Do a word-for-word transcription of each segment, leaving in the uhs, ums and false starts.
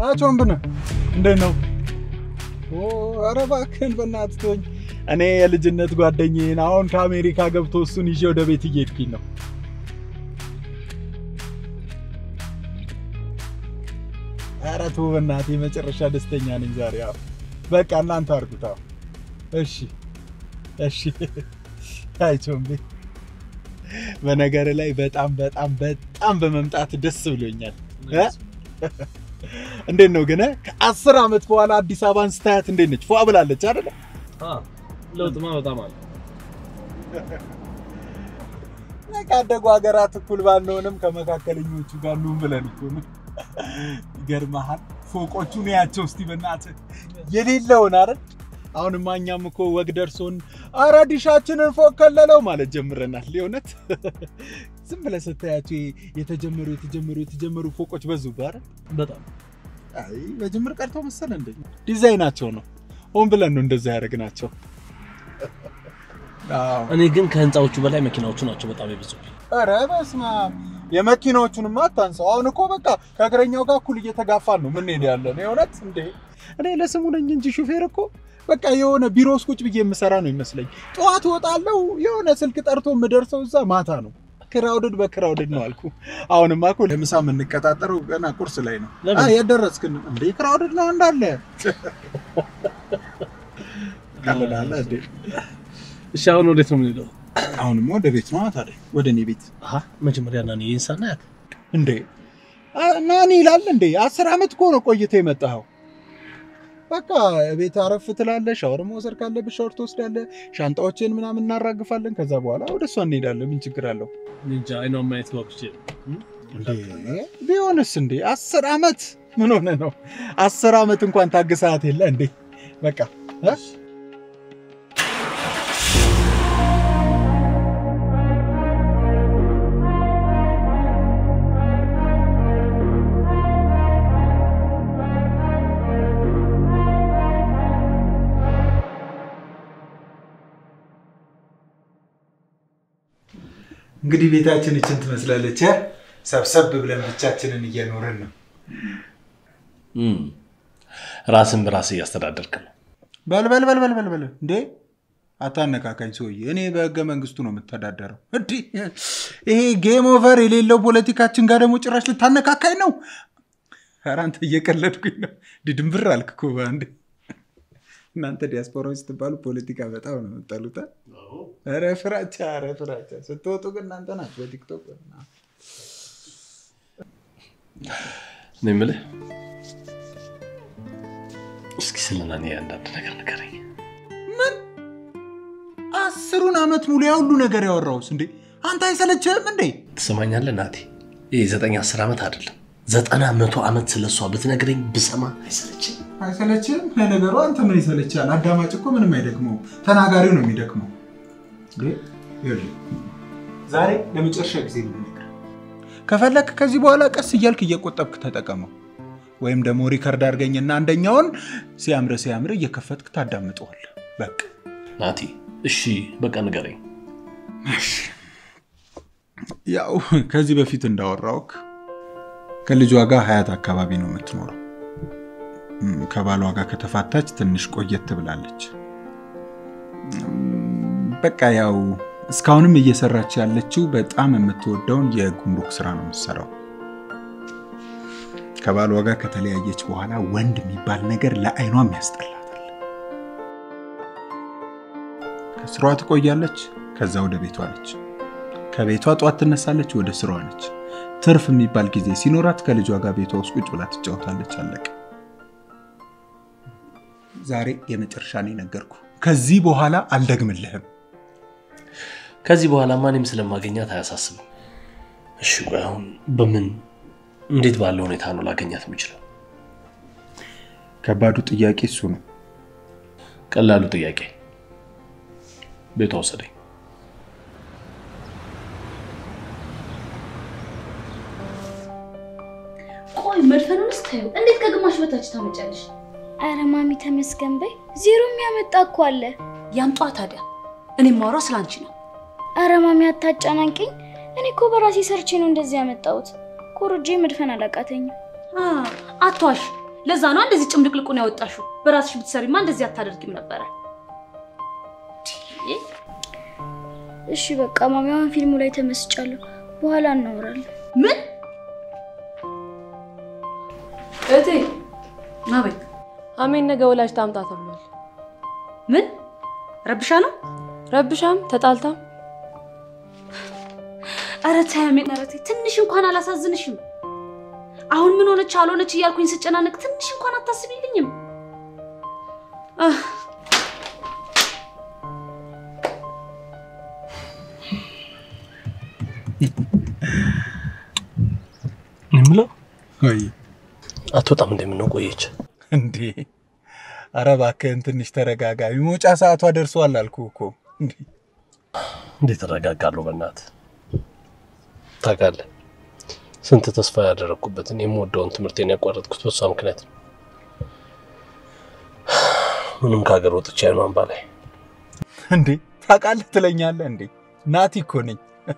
አቾን ብነ እንዴት ነው ኦ አረባከን በእናትህ እኔ የልጅነት ጓደኛዬን አሁን ከአሜሪካ ገብቶ እሱን ይዤ ወደ ቤት እየሄድኩኝ ነው አራቱ በእናትህ መጨረሻ ደስተኛ ነኝ ዛሬ አዎ በቃ እናንተ አርጉታ እሺ እሺ አቾን ብ በነገር ላይ በጣም በጣም በጣም በመምጣት ደስ ብሎኛል እንዴት ነው ግን ከ10 አመት በኋላ አዲስ አበባን ስታያት እንዴት ነች ፏ ብላለች አይደል አዎ ለውጥማ በጣም አለ ለካደጉ ሀገራት እኩል ባልሆነም ከመካከለኞቹ ጋር ነው ብለን እኮ ነው ይገርማል ፎቆቹን ያቸው እስቲ በእናትህ የሌለውን አይደል አሁን ማኛም እኮ ወግ ደርሶን አራዲሻችንን ፎቅ ከለለው ማለት ጀምረናል ሊሆነት ዝም ብለህ ስታያቸው የተጀመሩ የተጀመሩ የተጀመሩ ፎቆች በዙ ጋር በጣም አይ በጅምር ቀርቶ መሰለ እንዴ ዲዛይናቸው ነው ሆን ብለን ነው እንደዛ ያረግናቸው አዎ እኔ ግን ከህንጻዎቹ በላይ መኪናዎቹ ናቸው በጣም ይብዙብኝ አረ በስማ የመኪናዎቹንማ አታንሳው አሁን እኮ በቃ ከእግረኛው ጋር እኩል እየተጋፋን ነው ምን ሄድ ያለ ነው የሆነት እንዴ እኔ ለስሙ ነኝ እንጂ ሹፌር እኮ በቃ የሆነ ቢሮስ ቁጭ ብዬ የምሰራ ነው ይመስለኝ ጧት ወጣለው የሆነ ስልክ ጠርቶ ምደርሰው እዛ ማታ ነው ክራውድድ በክራውድድ ነው አልኩ አሁንማ እኮ ለምሳ ምን እንቀጣጠረው ገና ቁርስ ላይ ነው አ ያደረስክን እንዴ ክራውድድ ነው እንዳለ ካለዳለ እንዴ እሺ አሁን ወዴት ነው የምንሄደው አሁንማ ወደ ቤት ነው ታዲያ ወደ እኔ ቤት አሃ መጀመሪያ ናኒ እንሳናት እንዴ ናኒ ይላል እንዴ አስር አመት እኮ ነው ቆይተ የመጣው በቃ ቤት አረፍ ትላለሽ ሻወር መውሰድ ካለብሽ ሻወር ትወስዳለህ ሻንጣዎችን ምናምን እናራግፋለን ከዛ በኋላ ወደሷ እንሄዳለን ምን ችግር አለው እንጃ አይኖ ማይት ወክቼ እንዴ ቢሆንስ እንዴ አስር አመት ምን ሆነ ነው አስር አመት እንኳን ታግሳት የለ እንዴ በቃ እንግዲህ ቤታችን እቺን ትመስላለች ሰብሰብ ብለን ብቻችንን እየኖርን ነው እም ራስን በራስ ያስተዳደርክ ነው በል በል በል በል በል እንዴ አታነካካኝ ሰውዬ እኔ በህገ መንግስቱ ነው የምተዳደረው እንዴ ይሄ ጌም ኦቨር የሌለው ፖለቲካችን ጋር ደግሞ ጭራሽ ልታነካካኝ ነው አራንተ እየቀለድኩኝ ነው ድድምብር አልክኮ ባንዴ እናንተ ዲያስፖራዎች ስትባሉ ፖለቲካ በጣም ነው የምትጠሉት አዎ አረ ፍራቻ አረ ፍራቻ ስትወጡ ግን እናንተ ናችሁ በቲክቶክ እና ነምለ እስኪ ስለናኒ አንዳንድ ነገር ንገረኝ ምን አስሩን አመት ሙሉ ያውሉ ነገር ያወራውስ እንዴ አንተ አይሰለችህም እንዴ ትሰማኛለህ ናቲ ይሄ ዘጠኝ አስር አመት አይደለም ዘጠና መቶ አመት ስለሷ ብትነግረኝ ብሰማ አይሰለችም አይሰለችም ለነገሩ አንተ ምን ይሰለቻል አዳማጭ እኮ ምንም አይደክመው ተናጋሪው ነው የሚደክመው እንዴ ይኸውልህ ዛሬ ለመጨረሻ ጊዜ ነው ነገር ከፈለክ ከዚህ በኋላ ቀስ እያልክ እየቆጠብክ ተጠቀመው ወይም ደግሞ ሪከርድ አድርገኝና አንደኛውን ሲያምር ሲያምር እየከፈትክ ታዳምጠዋለህ በቃ ናቲ እሺ በቃ ንገረኝ እሺ ያው ከዚህ በፊት እንዳወራውክ ከልጇ ጋር ሀያት አካባቢ ነው የምትኖረው ከባሏ ጋር ከተፋታች ትንሽ ቆየት ብላለች በቃ ያው እስካሁንም እየሰራች ያለችው በጣም የምትወደውን የጉምሩክ ስራ ነው የምትሰራው ከባሏ ጋር ከተለያየች በኋላ ወንድ የሚባል ነገር ለአይኗም ያስጠላታል ከስራዋ ትቆያለች ከዛ ወደ ቤቷ ነች ከቤቷ ጧት ትነሳለች ወደ ስራዋ ነች ትርፍ የሚባል ጊዜ ሲኖራት ከልጇ ጋር ቤቷ ውስጥ ቁጭ ብላ ትጫወታለች አለቀ ዛሬ የመጨረሻ ነው ነገርኩ ከዚህ በኋላ አልደግምልህም ከዚህ በኋላ ማንም ስለማገኛት አያሳስብም እሺ አሁን በምን እንዴት ባለው ሁኔታ ነው ላገኛት የምችለው ከባዱ ጥያቄ እሱ ነው ቀላሉ ጥያቄ ቤቷ ወሰደኝ ቆይ መድፈኑንስ ታዩ እንዴት ከግማሽ በታች ታመጫለሽ አረ ማሚ ተመስገን በይ ዜሮ የሚያመጣ እኮ አለ ያምጧ ታዲያ እኔ ማውራው ስላንቺ ነው አረ ማሚ አታጫናንቂኝ እኔ እኮ በራሴ ሰርቼ ነው እንደዚህ ያመጣሁት ኮርጄ መድፈን አላቃተኝ አ አቷሽ ለዛ ነው እንደዚህ ጭምልቅልቁን ያወጣሽው በራስሽ ብትሰሪማ እንደዚህ አታደርጊም ነበር እሺ በቃ ማሚያውን ፊልሙ ላይ ተመስጫለሁ በኋላ እናወራለን ምን እቴ ማበይ አሜን ነገ ወላጅ ታምጣ ተብሏል ምን ረብሻ ነው ረብሻም ተጣልታም አረታ አሜን አረቴ ትንሽ እንኳን አላሳዝንሽም አሁን ምን ሆነች አልሆነች ይያልኩኝ ስጨናነቅ ትንሽ እንኳን አታስቢልኝም አህ ንምለው ወይ አትወጣም እንደምን ቆየች እንዴ አረባከን ትንሽ ተረጋጋ ይሞጫ ሰዓቷ ደርሷል አልኩኮ እንዴ እንዴ ተረጋጋለሁ በእናት ታጋለ ስንት ተስፋ ያደረኩበትን የምወደውን ትምርቴን ያቋረጥኩት በሷ ምክንያት ምንም ካገር ወጥቼ አይኗን ባላይ እንዴ ታቃለ ትለኛለህ እንዴ ናቲ እኮ ነኝ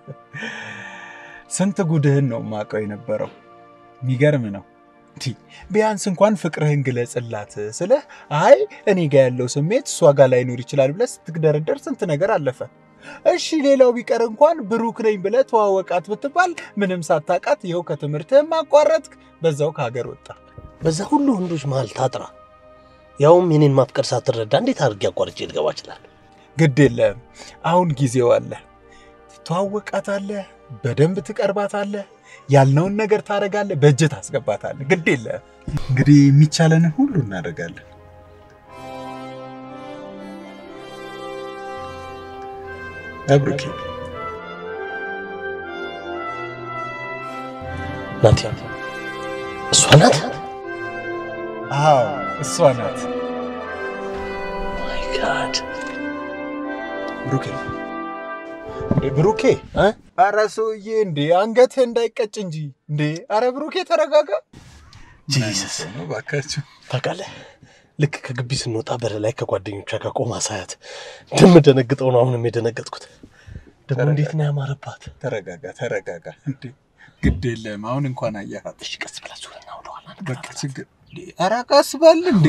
ስንት ጉድህን ነው ማቀው የነበረው ሚገርም ነው እንዴ ቢያንስ እንኳን ፍቅርህን ግለጽላት ስለ አይ እኔ ጋር ያለው ስሜት እሷ ጋር ላይ ኖር ይችላል ብለህ ስትግደረደር ስንት ነገር አለፈ እሺ ሌላው ቢቀር እንኳን ብሩክ ነኝ ብለህ ተዋወቃት ብትባል ምንም ሳታቃት ይሄው ከትምርትህም አቋረጥክ በዛው ከሀገር ወጣ በዛ ሁሉ ወንዶች መሃል ታጥራ ያውም የኔን ማፍቀር ሳትረዳ እንዴት አድርጌ አቋርጬ ልገባ ይችላል ግድ የለም አሁን ጊዜው አለ ተዋወቃታለህ በደንብ ትቀርባታለህ ያልነውን ነገር ታረጋለህ በእጅት አስገባታለህ ግድ የለም እንግዲህ የሚቻለን ሁሉ እናደርጋለን አብሩኬ ናቲ እሷ ናት አዎ እሷ ናት ማይ ጋድ ብሩኬ እንዴ ብሩኬ እ አራሶዬ እንዴ አንገት እንዳይቀጭ እንጂ እንዴ አረ ብሩኬ ተረጋጋ ጂሰስ ነው ባካቹ ታቃለ ልክ ከግቢ ስንወጣ በር ላይ ከጓደኞቿ ጋር ቆማ ሳያት ደም ደነግጠው ነው አሁንም የደነገጥኩት ደግሞ እንዴት ነው ያማረባት ተረጋጋ ተረጋጋ እንዴ ግድ የለም አሁን እንኳን አያሃት እሺ ቀስ ብላ ዙረና ወደኋላ በቃ ችግር አራቃስ ባል እንዴ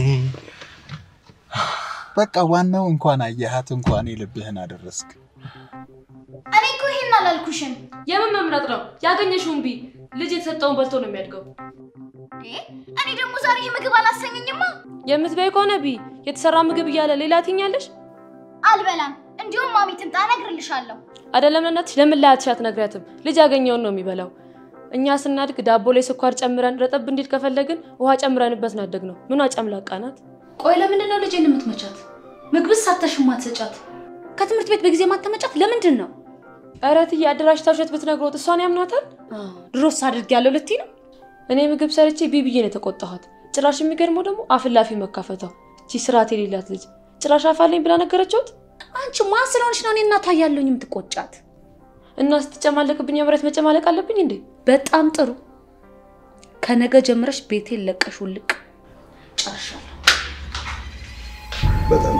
በቃ ዋናው እንኳን አያሃት እንኳን የልብህን አደረስክ እኔ እኮ ይሄን አላልኩሽም የምን መምረጥ ነው ያገኘሽውን ቢ ልጅ የተሰጠውን በልቶ ነው የሚያድገው እኔ ደግሞ ዛሬ ምግብ አላሰኘኝማ የምትበይ ከሆነ ቢ የተሰራ ምግብ ይያለ ሌላ ትኛለሽ አልበላም እንዲሁም ማሚ ትምጣ ነግርልሻለሁ አይደለም እናትሽ ለምን ላያትሻት ነግሪያትም ልጅ ያገኘውን ነው የሚበላው እኛ ስናድግ ዳቦ ላይ ስኳር ጨምረን ረጠብ እንዲል ከፈለግን ውሃ ጨምረንበት ናደግ ነው ምኗ ጨምላቃናት ቆይ ለምን ነው ልጅን የምትመቻት ምግብስ ሳተሽማት ሰጫት ከትምርት ቤት በጊዜ ማተመጫት ለምንድን ነው አራት ያደራሽታው ሸት ብትነግሮት እሷን ያምናታል ድሮስ አድርግ ያለው ልትይ ነው እኔ ምግብ ሰርቼ ቢቢዬ ነው ተቆጣኋት ጭራሽ የሚገርመው ደግሞ አፍላፊ መካፈታው እቺ ስራት የሌላት ልጅ ጭራሽ አፋለኝ ብላ ነገረችውት አንቺ ማን ስለሆንሽ ነው እኔና ታያለኝ የምትቆጫት እና ስትጨማለቅብኝ አብረት መጨማለቅ አለብኝ እንዴ በጣም ጥሩ ከነገ ጀምረሽ ቤቴን ለቀሽውልቅ ጨርሻለሁ በጣም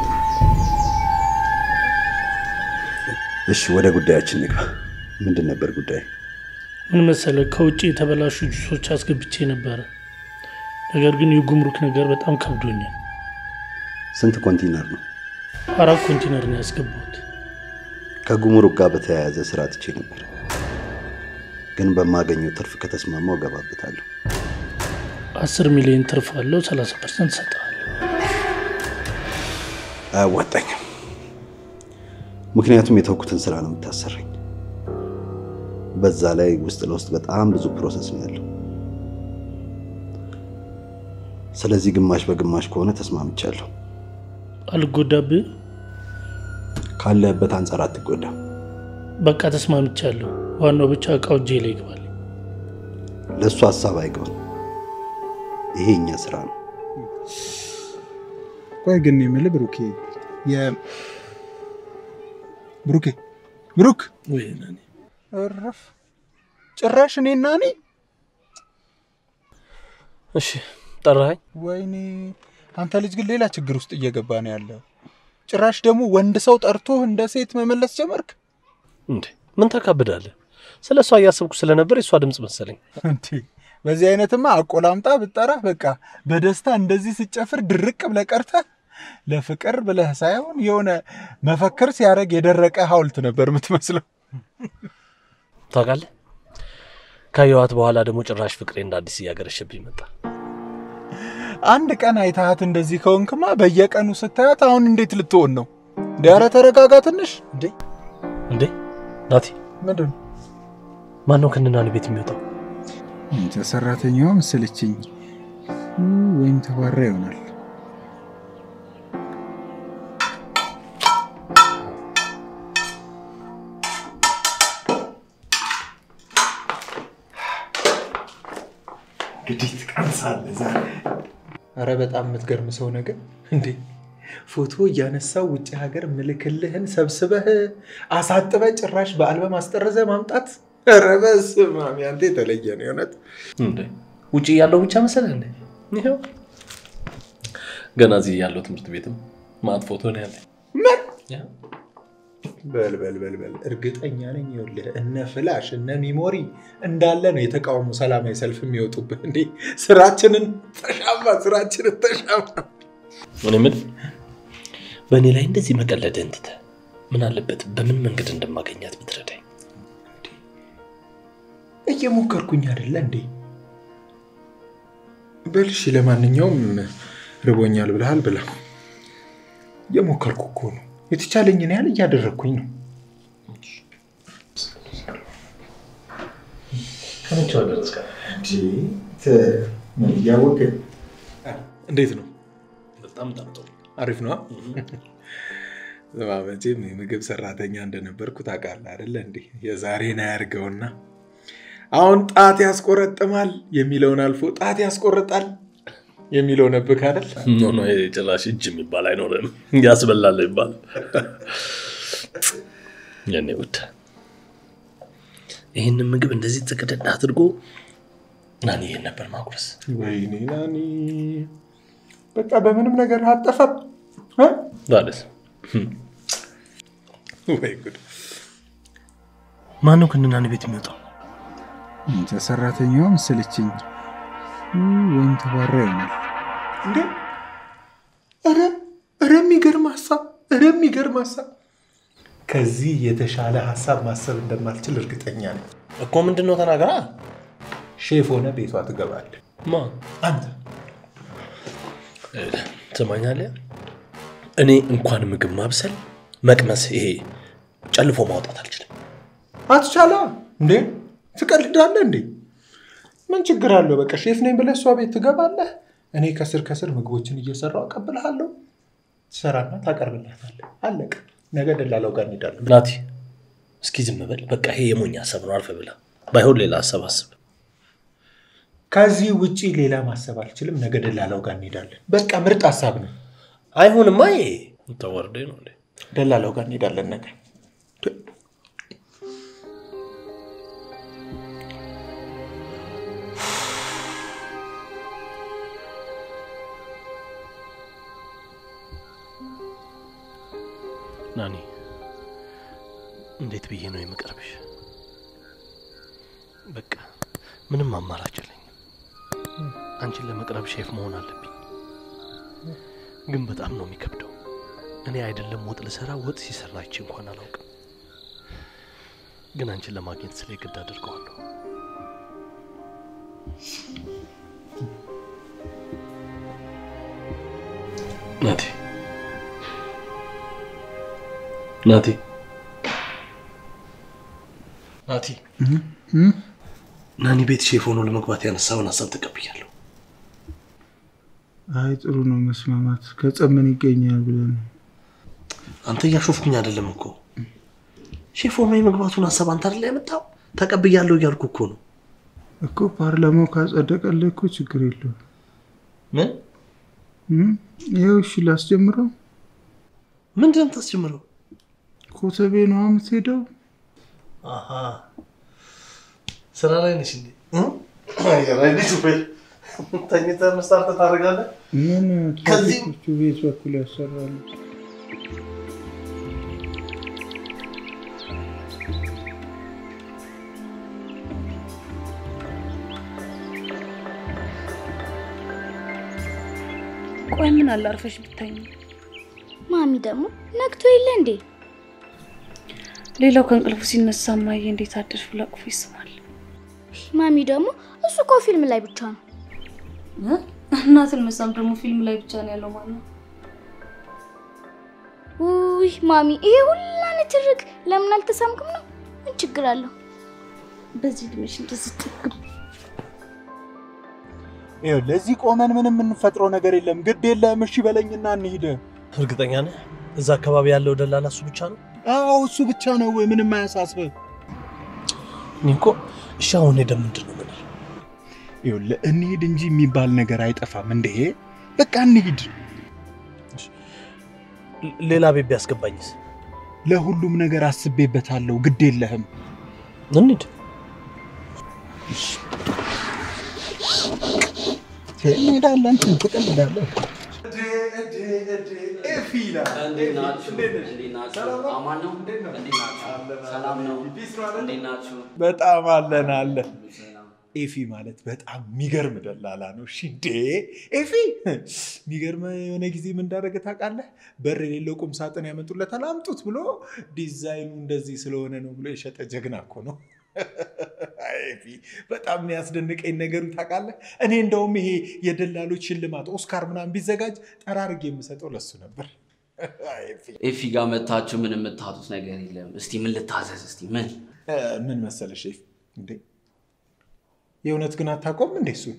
እሺ ወደ ጉዳያችን ንግባ ምንድን ነበር ጉዳይ ምን መሰለ ከውጪ የተበላሹ ጁሶች አስገብቼ ነበር ነገር ግን የጉምሩክ ነገር በጣም ከብዶኛል ስንት ኮንቴነር ነው አራት ኮንቴነር ነው ያስገባሁት ከጉምሩክ ጋር በተያያዘ ስራ ትቼ ነበር ግን በማገኘው ትርፍ ከተስማማው ገባበታለሁ አስር ሚሊዮን ትርፍ አለው ሰላሳ ፐርሰንት ሰጣለሁ አዋጣኝ ምክንያቱም የተወኩትን ስራ ነው የምታሰረኝ በዛ ላይ ውስጥ ለውስጥ በጣም ብዙ ፕሮሰስ ነው ያለው ስለዚህ ግማሽ በግማሽ ከሆነ ተስማምቻለሁ አልጎዳብህ ካለበት አንፃር አትጎዳ በቃ ተስማምቻለሁ ዋናው ብቻ እቃው እጄ ላይ ይገባል ለሱ ሐሳብ አይገባም ይሄኛ ስራ ነው ቆይ ግን የምል ብሩኬ የ ብሩኬ ብሩክ ወይ ነኝ እረፍ ጭራሽ እኔና እኔ እሺ ጠራኸኝ ወይኔ አንተ ልጅ ግን ሌላ ችግር ውስጥ እየገባ ነው ያለው ጭራሽ ደግሞ ወንድ ሰው ጠርቶ እንደ ሴት መመለስ ጀመርክ እንዴ ምን ተካብዳለህ ስለሷ ያሰብኩ ስለነበር እሷ ድምጽ መሰለኝ እንዴ በዚህ አይነትማ አቆላምጣ ብጠራ በቃ በደስታ እንደዚህ ሲጨፍር ድርቅ ብለህ ቀርተህ ለፍቅር ብለህ ሳይሆን የሆነ መፈክር ሲያረግ የደረቀ ሐውልት ነበር የምትመስለው። ታውቃለህ ካየኋት በኋላ ደግሞ ጭራሽ ፍቅሬ እንዳዲስ እያገረሸብኝ መጣ። አንድ ቀን አይታሃት እንደዚህ ከሆንክማ በየቀኑ ስታያት አሁን እንዴት ልትሆን ነው? ዳራ ተረጋጋ ትንሽ እንዴ እንዴ ናቲ ምንድን ማን ነው ከነናን ቤት የሚወጣው? እንተ ሰራተኛው መስልችኝ ወይም ተባራ ይሆናል። ግዲት ቀንሳለ ዛሬ አረ በጣም የምትገርም ሰው ነገር እንዴ ፎቶ ያነሳው ውጪ ሀገር ምልክልህን ሰብስበህ አሳጥበ ጭራሽ በአልበም አስጠረዘ ማምጣት አረ በስማም ያንተ የተለየ ነው የሆነት እንዴ ውጪ ያለው ብቻ መሰለህ እንዴ ይሄው ገና እዚህ ያለው ትምህርት ቤትም ማት ፎቶ ነው ያለ ምን በል በል በል በል እርግጠኛ ነኝ ይኸውልህ እነ ፍላሽ እነ ሚሞሪ እንዳለ ነው የተቃውሞ ሰላማዊ ሰልፍ የሚወጡብህ እንዴ ስራችንን ተሻማ ስራችንን ተሻማ ምን ምን በእኔ ላይ እንደዚህ መቀለድ እንት ምን አለበት በምን መንገድ እንደማገኛት ብትረዳኝ እየሞከርኩኝ አይደል እንዴ በልሽ ለማንኛውም ርቦኛል ብለሃል ብላ የሞከርኩ እኮ ነው የተቻለኝን ያህል እያደረኩኝ ነው ከመቼው አደረስካ እንዴ ምን ያወቀ እንዴት ነው በጣም ጠምጦ አሪፍ ነው ዘማመጪ ምግብ ሰራተኛ እንደነበርኩ ታውቃለህ አይደል እንዴ የዛሬና ያርገውና አሁን ጣት ያስቆረጥማል የሚለውን አልፎ ጣት ያስቆርጣል የሚለው ነበር አይደል ኖ ኖ የጭራሽ እጅ የሚባል አይኖርም ያስበላል ይባል የኔ ወጣ ይሄን ምግብ እንደዚህ ተከደዳ አድርጎ ናኒ ነበር ማቁረስ ወይኔ ናኒ በቃ በምንም ነገር አጠፋም እ ባለስ ወይ ጉድ ማነው ከነናኒ ቤት የሚወጣው እንተ ሰራተኛው መስልችኝ ወይም ተባራ ይሆናል እንዴ አረ አረ የሚገርም ሐሳብ አረ የሚገርም ሐሳብ ከዚህ የተሻለ ሐሳብ ማሰብ እንደማልችል እርግጠኛ ነኝ እኮ ምንድነው ተናገራ ሼፍ ሆነ ቤቷ ትገባለህ ማ አንተ ተማኛለህ እኔ እንኳን ምግብ ማብሰል መቅመስ ይሄ ጨልፎ ማውጣት አልችልም አትቻላ እንዴ ትቀልዳለህ እንዴ ምን ችግር አለው በቃ ሼፍ ነኝ ብለህ እሷ ቤት ትገባለህ እኔ ከስር ከስር ምግቦችን እየሰራው አቀብልሃለሁ ሰራና ታቀርብልሃለህ አለቀ ነገ ደላላው ጋር እንሄዳለን ናቲ እስኪ ዝም በል በቃ ይሄ የሞኛ ሐሳብ ነው አልፈ ብላ ባይሆን ሌላ ሐሳብ አስብ ከዚህ ውጪ ሌላ ማሰብ አልችልም ነገ ደላላው ጋር እንሄዳለን በቃ ምርጥ ሐሳብ ነው አይሆንም አይ ተወርዴ ነው እንዴ ደላላው ጋር እንሄዳለን ነገ ናኒ እንዴት ብዬ ነው የምቀርብሽ በቃ ምንም አማራጭ የለኝም አንቺን ለመቅረብ ሼፍ መሆን አለብኝ ግን በጣም ነው የሚከብደው እኔ አይደለም ወጥ ለሰራ ወጥ ሲሰራች እንኳን አላውቅም ግን አንቺን ለማግኘት ስለ ግድ አድርገዋለሁ ናቲ ናቲ ናቲ ናኒ ቤት ሼፍ ሆኖ ለመግባት ያነሳውን ሐሳብ ተቀብያለሁ አይ ጥሩ ነው መስማማት ከጸመን ይገኛል ብለን አንተ ያሾፍኩኝ አይደለም እኮ ሼፍ ሆኖ የመግባቱን ሐሳብ አንተ አይደል ያመጣው ተቀብያለሁ እያልኩ እኮ ነው እኮ ፓርላማው ካጸደቀልህ እኮ ችግር የለውም ምን ይኸው እሺ ላስጀምረው ምንድን ነው ታስጀምረው ኮተቤ ነው የምትሄደው አሃ ስራ ላይ ነሽ እንዴ አይ ራይድ ሱፐር ታኝታ መስታርታ ታረጋለህ ምን ከዚህ ቤት በኩል ያሰራሉ ቆይ ምን አላርፈሽ ብታኝ ማሚ ደግሞ ነክቶ የለ እንዴ ሌላው ከእንቅልፉ ሲነሳ ማየ እንዴት አደርሽ ብላ ቁፍ ይስማል ማሚ ደግሞ እሱ እኮ ፊልም ላይ ብቻ ነው እናትን መሳም ደግሞ ፊልም ላይ ብቻ ነው ያለው ማለት ነው ውይ ማሚ ይሄ ሁላ ንትርክ ለምን አልተሳምክም ነው ምን ችግር አለው በዚህ ድምሽ እንደዚህ ይኸው ለዚህ ቆመን ምንም እንፈጥረው ነገር የለም ግድ የለም እሺ በለኝና እንሂድ እርግጠኛ ነህ እዛ አካባቢ ያለው ደላላ እሱ ብቻ ነው አዎ እሱ ብቻ ነው ወይ ምንም አያሳስብ ኒኮ እሺ አሁን ሄደ ምንድነው ማለት ይኸው ለእንሂድ እንጂ የሚባል ነገር አይጠፋም እንዴ በቃ እንሂድ ሌላ ቤት ቢያስገባኝስ ለሁሉም ነገር አስቤበታለሁ ግድ የለህም እንሂድ እንሄዳለን ትቀልዳለህ ኤፊላ እንዴናችሁ እንዴናችሁ አማን ነው እንዴናችሁ ሰላም ነው እንዴናችሁ በጣም አለን አለ ኤፊ ማለት በጣም የሚገርም ደላላ ነው እሺ እንዴ ኤፊ የሚገርም የሆነ ጊዜ ምን እንዳደረገ ታውቃለህ በር የሌለው ቁም ሳጥን ያመጡለታል አምጡት ብሎ ዲዛይኑ እንደዚህ ስለሆነ ነው ብሎ የሸጠ ጀግና እኮ ነው ኤፊ በጣም የሚያስደንቀኝ ነገሩ ታውቃለህ እኔ እንደውም ይሄ የደላሎች ሽልማት ኦስካር ምናምን ቢዘጋጅ ጠራርጌ የምሰጠው ለሱ ነበር ኤፊ ጋር መታችሁ ምን የምታጡት ነገር የለም እስቲ ምን ልታዘዝ እስቲ ምን ምን መሰለሽ ኤፊ እንዴ የእውነት ግን አታቆም እንዴ እሱ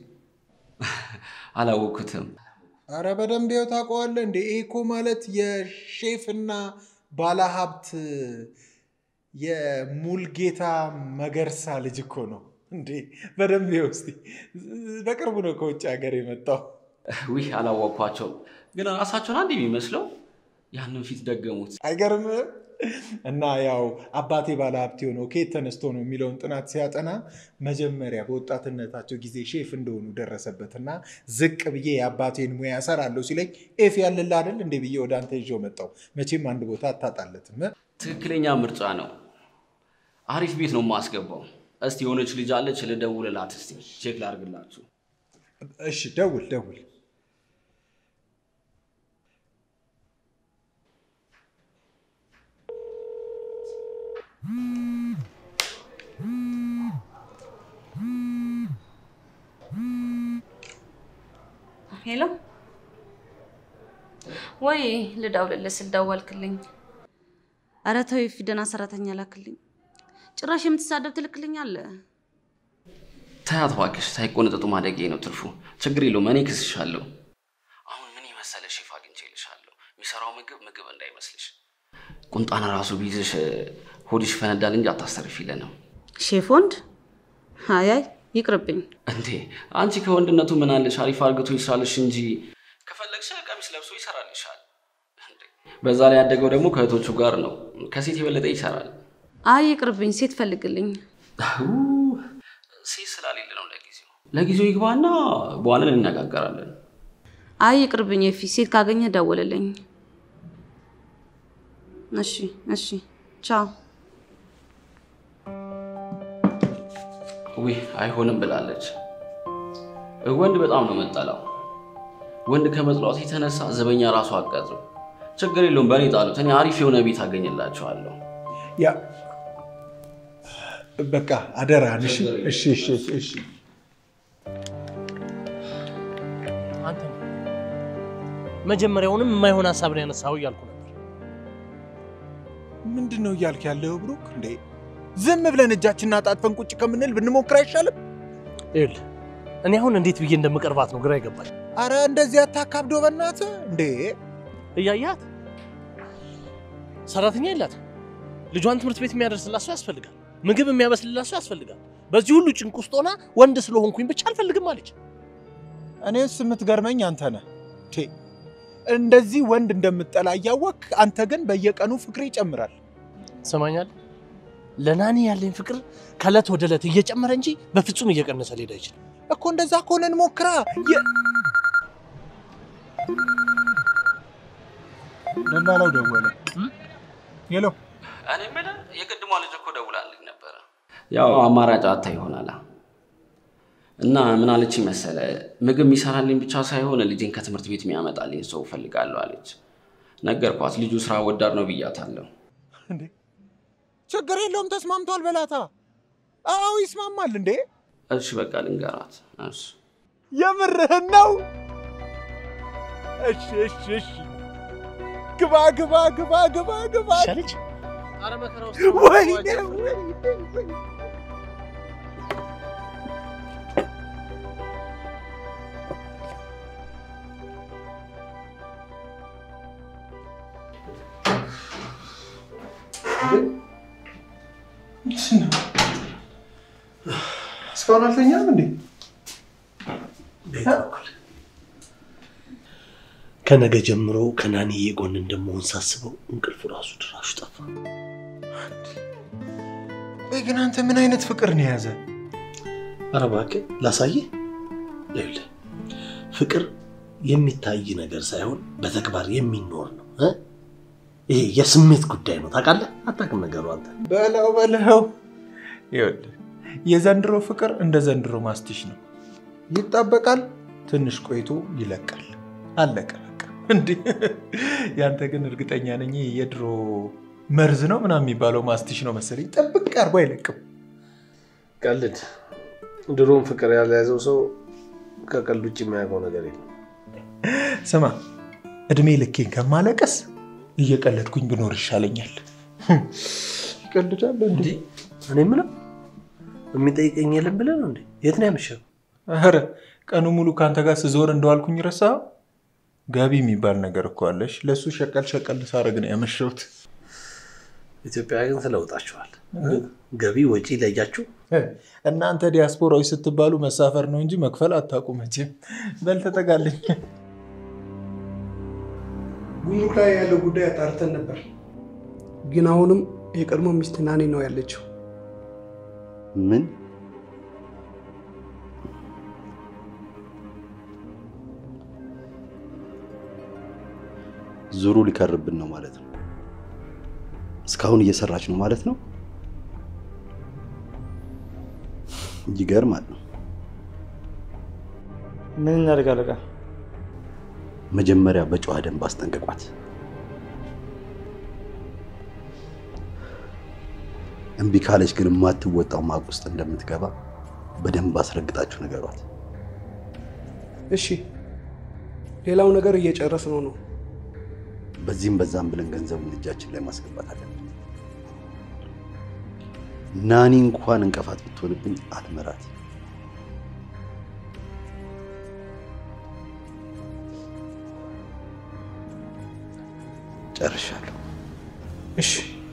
አላወኩትም አረ በደንብ ይው ታቆዋለህ እንዴ ኤኮ ማለት የሼፍና ባለሀብት የሙልጌታ መገርሳ ልጅ እኮ ነው እንዴ በደንብ ይው እስቲ በቅርቡ ነው ከውጭ ሀገር የመጣው ውይ አላወኳቸው ግን ራሳቸውን አንድ የሚመስለው ያንን ፊት ደገሙት አይገርም እና ያው አባቴ ባለሀብት ሆነው ከየት ተነስቶ ነው የሚለውን ጥናት ሲያጠና መጀመሪያ በወጣትነታቸው ጊዜ ሼፍ እንደሆኑ ደረሰበትና ዝቅ ብዬ የአባቴን ሙያ ሰራለሁ ሲለኝ ኤፍ ያለላ አይደል እንዴ ብዬ ወደ አንተ ይዤው መጣው መቼም አንድ ቦታ አታጣለትም ትክክለኛ ምርጫ ነው አሪፍ ቤት ነው ማስገባው እስቲ ሆነች ልጅ አለች ለደውልላት እስቲ ቼክ ላርግላችሁ እሺ ደውል ደውል ሄሎ ወይ ልደውልልህ ስልደወልክልኝ አረ ተው ይፍደና ሰራተኛ ላክልኝ ጭራሽ የምትሳደብ ትልክልኛለህ ታያት ባክሽ ሳይቆነጠጡ ማደጌ ነው ትርፉ ችግር የለውም እኔ ክስሻለሁ አሁን ምን ይመሰለ ሼፍ አግኝቼልሻለሁ የሚሰራው ምግብ ምግብ እንዳይመስልሽ ቁንጣና ራሱ ቢይዝሽ ሆዲሽ ፈነዳል እንጂ አታስተርፊልንም ሼፍ ወንድ አይ አይ ይቅርብኝ እንዴ አንቺ ከወንድነቱ ምን አለሽ አሪፍ አርግቶ ይስራልሽ እንጂ ከፈለግሽ ቀሚስ ለብሶ ይሰራልሻል እንዴ በዛ ላይ ያደገው ደግሞ ከእህቶቹ ጋር ነው ከሴት የበለጠ ይሰራል አይ ይቅርብኝ ሴት ፈልግልኝ ሴት ስላሌለ ነው ለጊዜው ለጊዜው ይግባና በኋላ እንነጋገራለን አይ ይቅርብኝ ኤፊ ሴት ካገኘ ደውልልኝ እሺ እሺ ቻው ወይ አይሆንም ብላለች ወንድ በጣም ነው መጣላው ወንድ ከመጥላቱ የተነሳ ዘበኛ ራሱ አቀጡ ችግር የለውም በኔ ጣሉት እኔ አሪፍ የሆነ ቤት አገኝላችኋለሁ ያ በቃ አደራ እሺ እሺ እሺ እሺ አንተ መጀመሪያውንም የማይሆን ሐሳብ ነው ያነሳው ይያልኩ ነበር ምንድነው ይያልክ ያለው ብሩክ እንዴ ዝም ብለን እጃችንና ጣጥፈን ቁጭ ከምንል ብንሞክር አይሻልም ይል እኔ አሁን እንዴት ብዬ እንደምቀርባት ነው ግራ ይገባል አረ እንደዚህ አታካብዶ በእናት እንዴ እያያት ሰራተኛ ይላት ልጇን ትምህርት ቤት የሚያደርስላት ሰው ያስፈልጋል ምግብ የሚያበስልላት ሰው ያስፈልጋል በዚህ ሁሉ ጭንቅ ውስጥ ሆና ወንድ ስለሆንኩኝ ብቻ አልፈልግም አለች እኔስ የምትገርመኝ አንተ ነህ ቴ እንደዚህ ወንድ እንደምትጠላ ያወቅ አንተ ግን በየቀኑ ፍቅር ይጨምራል ሰማኛል ለናኒ ያለኝ ፍቅር ከለት ወደ ለት እየጨመረ እንጂ በፍጹም እየቀነሰ ሊሄድ አይችልም እኮ እንደዛ ከሆነን ሞክራ ደላላው ደወለ ሄሎ እኔ ማለት የቅድሟ ልጅ እኮ ደውላልኝ ነበር ያው አማራጭ አታ ይሆናል እና ምን አለች መሰለ ምግብ የሚሰራልኝ ብቻ ሳይሆን ልጅን ከትምህርት ቤት የሚያመጣልኝ ሰው ፈልጋለሁ አለች ነገርኳት ልጁ ስራ ወዳድ ነው ብያታለሁ እንዴ ችግር የለውም ተስማምቷል በላታ አዎ ይስማማል እንዴ እሺ በቃ ልንገራት እሺ የምርህን ነው እሺ እሺ እሺ ግባ ግባ ግባ ግባ ግባ ሻለች አረ መከራው ወይኔ ወይኔ እስካሁን አልተኛም እንዴ ቤታኩል ከነገ ጀምሮ ከናኒዬ ጎን እንደምሆን ሳስበው እንቅልፍ ራሱ ድራሹ ጠፋ ወይ ግን አንተ ምን አይነት ፍቅር ነው ያዘ ኧረ እባክህ ላሳየህ ይኸውልህ ፍቅር የሚታይ ነገር ሳይሆን በተግባር የሚኖር ነው እ ይሄ የስሜት ጉዳይ ነው ታውቃለህ አታውቅም ነገሩ አንተ በለው በለው ይኸውልህ የዘንድሮ ፍቅር እንደ ዘንድሮ ማስቲሽ ነው ይጣበቃል ትንሽ ቆይቶ ይለቃል አለቀ በቃ እንዴ ያንተ ግን እርግጠኛ ነኝ የድሮ መርዝ ነው ምናምን የሚባለው ማስቲሽ ነው መሰለኝ ጠብቅ አርጎ አይለቅም ቀልድ ድሮም ፍቅር ያለያዘው ሰው ከቀልድ ውጭ የሚያውቀው ነገር የለም ስማ እድሜ ልኬን ከማለቀስ እየቀለድኩኝ ብኖር ይሻለኛል ይቀልዳል እንዴ እኔ ምንም የሚጠይቀኝ የለም ብለህ ነው እንዴ የት ነው ያመሸው አረ ቀኑ ሙሉ ካንተ ጋር ስዞር እንደዋልኩኝ ረሳው ጋቢ የሚባል ነገር እኮ አለሽ ለሱ ሸቀል ሸቀል ሳረግ ነው ያመሸውት ኢትዮጵያ ግን ተለውጣችኋል ገቢ ወጪ ለያችሁ እናንተ ዲያስፖራዎች ስትባሉ መሳፈር ነው እንጂ መክፈል አታውቁም እንጂ በል ተጠጋልኝ ጉምሩክ ላይ ያለው ጉዳይ አጣርተን ነበር ግን አሁንም የቀድሞ ሚስት ናኒ ነው ያለችው ምን ዙሩ ሊከርብን ነው ማለት ነው እስካሁን እየሰራች ነው ማለት ነው ይገርማል ምን እናደርጋለቃ መጀመሪያ በጨዋ ደንብ አስጠንቅቋት እምቢ ካለች ግን ማትወጣው ማቅ ውስጥ እንደምትገባ በደንብ አስረግጣችሁ ነገሯት እሺ ሌላው ነገር እየጨረስነው ነው በዚህም በዛም ብለን ገንዘቡን እጃችን ላይ ማስገባት አለብን ናኒ እንኳን እንቀፋት ብትሆንብኝ አትመራት ጨርሻለሁ እሺ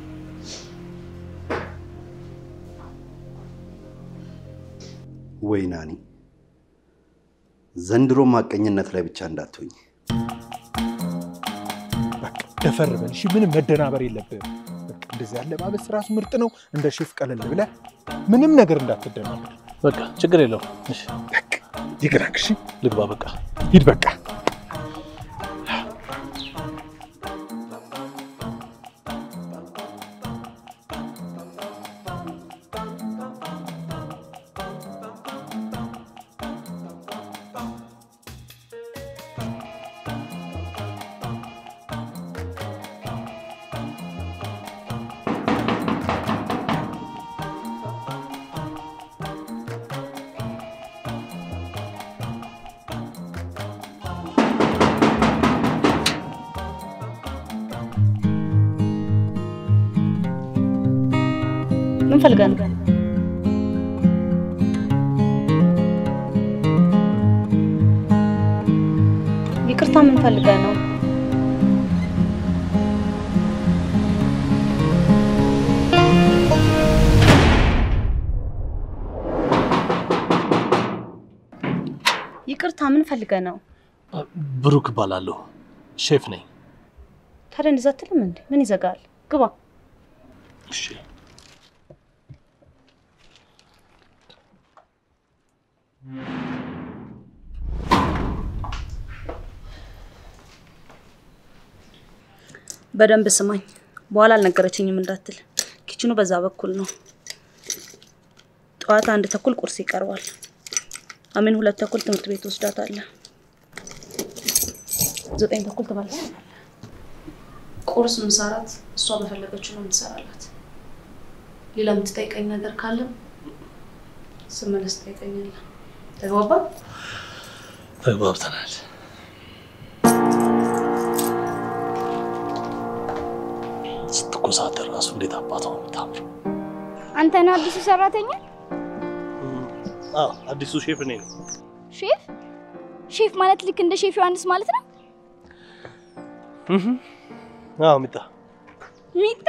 ወይ ናኒ ዘንድሮ ማቀኝነት ላይ ብቻ እንዳትሆኝ በቃ ደፈር በል እሺ ምንም መደናበር የለብህም በቃ እንደዚህ ያለ ማበስ ራስ ምርጥ ነው እንደ ሼፍ ቀለል ብለህ ምንም ነገር እንዳትደናበር በቃ ችግር የለውም እሺ በቃ ይግራክ እሺ ልግባ በቃ ሂድ በቃ ምን ፈልገን ይቅርታ ምን ፈልገን ነው ይቅርታ ምን ፈልገን ነው ብሩክ ባላለሁ ሼፍ ነኝ ታዲያ እንደዛ አትልም እንዴ ምን ይዘጋል ግባ እሺ በደንብ ስማኝ በኋላ አልነገረችኝም እንዳትል ኪችኑ በዛ በኩል ነው ጠዋት አንድ ተኩል ቁርስ ይቀርባል አሜን ሁለት ተኩል ትምህርት ቤት ወስዳታለሁ። ዘጠኝ ተኩል ተመለሳለሁ። ቁርስ ምሳራት እሷ በፈለገችው ነው የምትሰራላት። ሌላ የምትጠይቀኝ ነገር ካለ ስመለስ ትጠይቀኛለህ። ተግባባን? ተግባብተናል። ስትኮሳተር ራሱ እንዴት አባቷ የምታምር። አንተ ነው አዲሱ ሰራተኛ? አዎ አዲሱ ሼፍ ነኝ። ሼፍ? ሼፍ ማለት ልክ እንደ ሼፍ ዮሐንስ ማለት ነው? እህ አዎ ሚጣ ሚጣ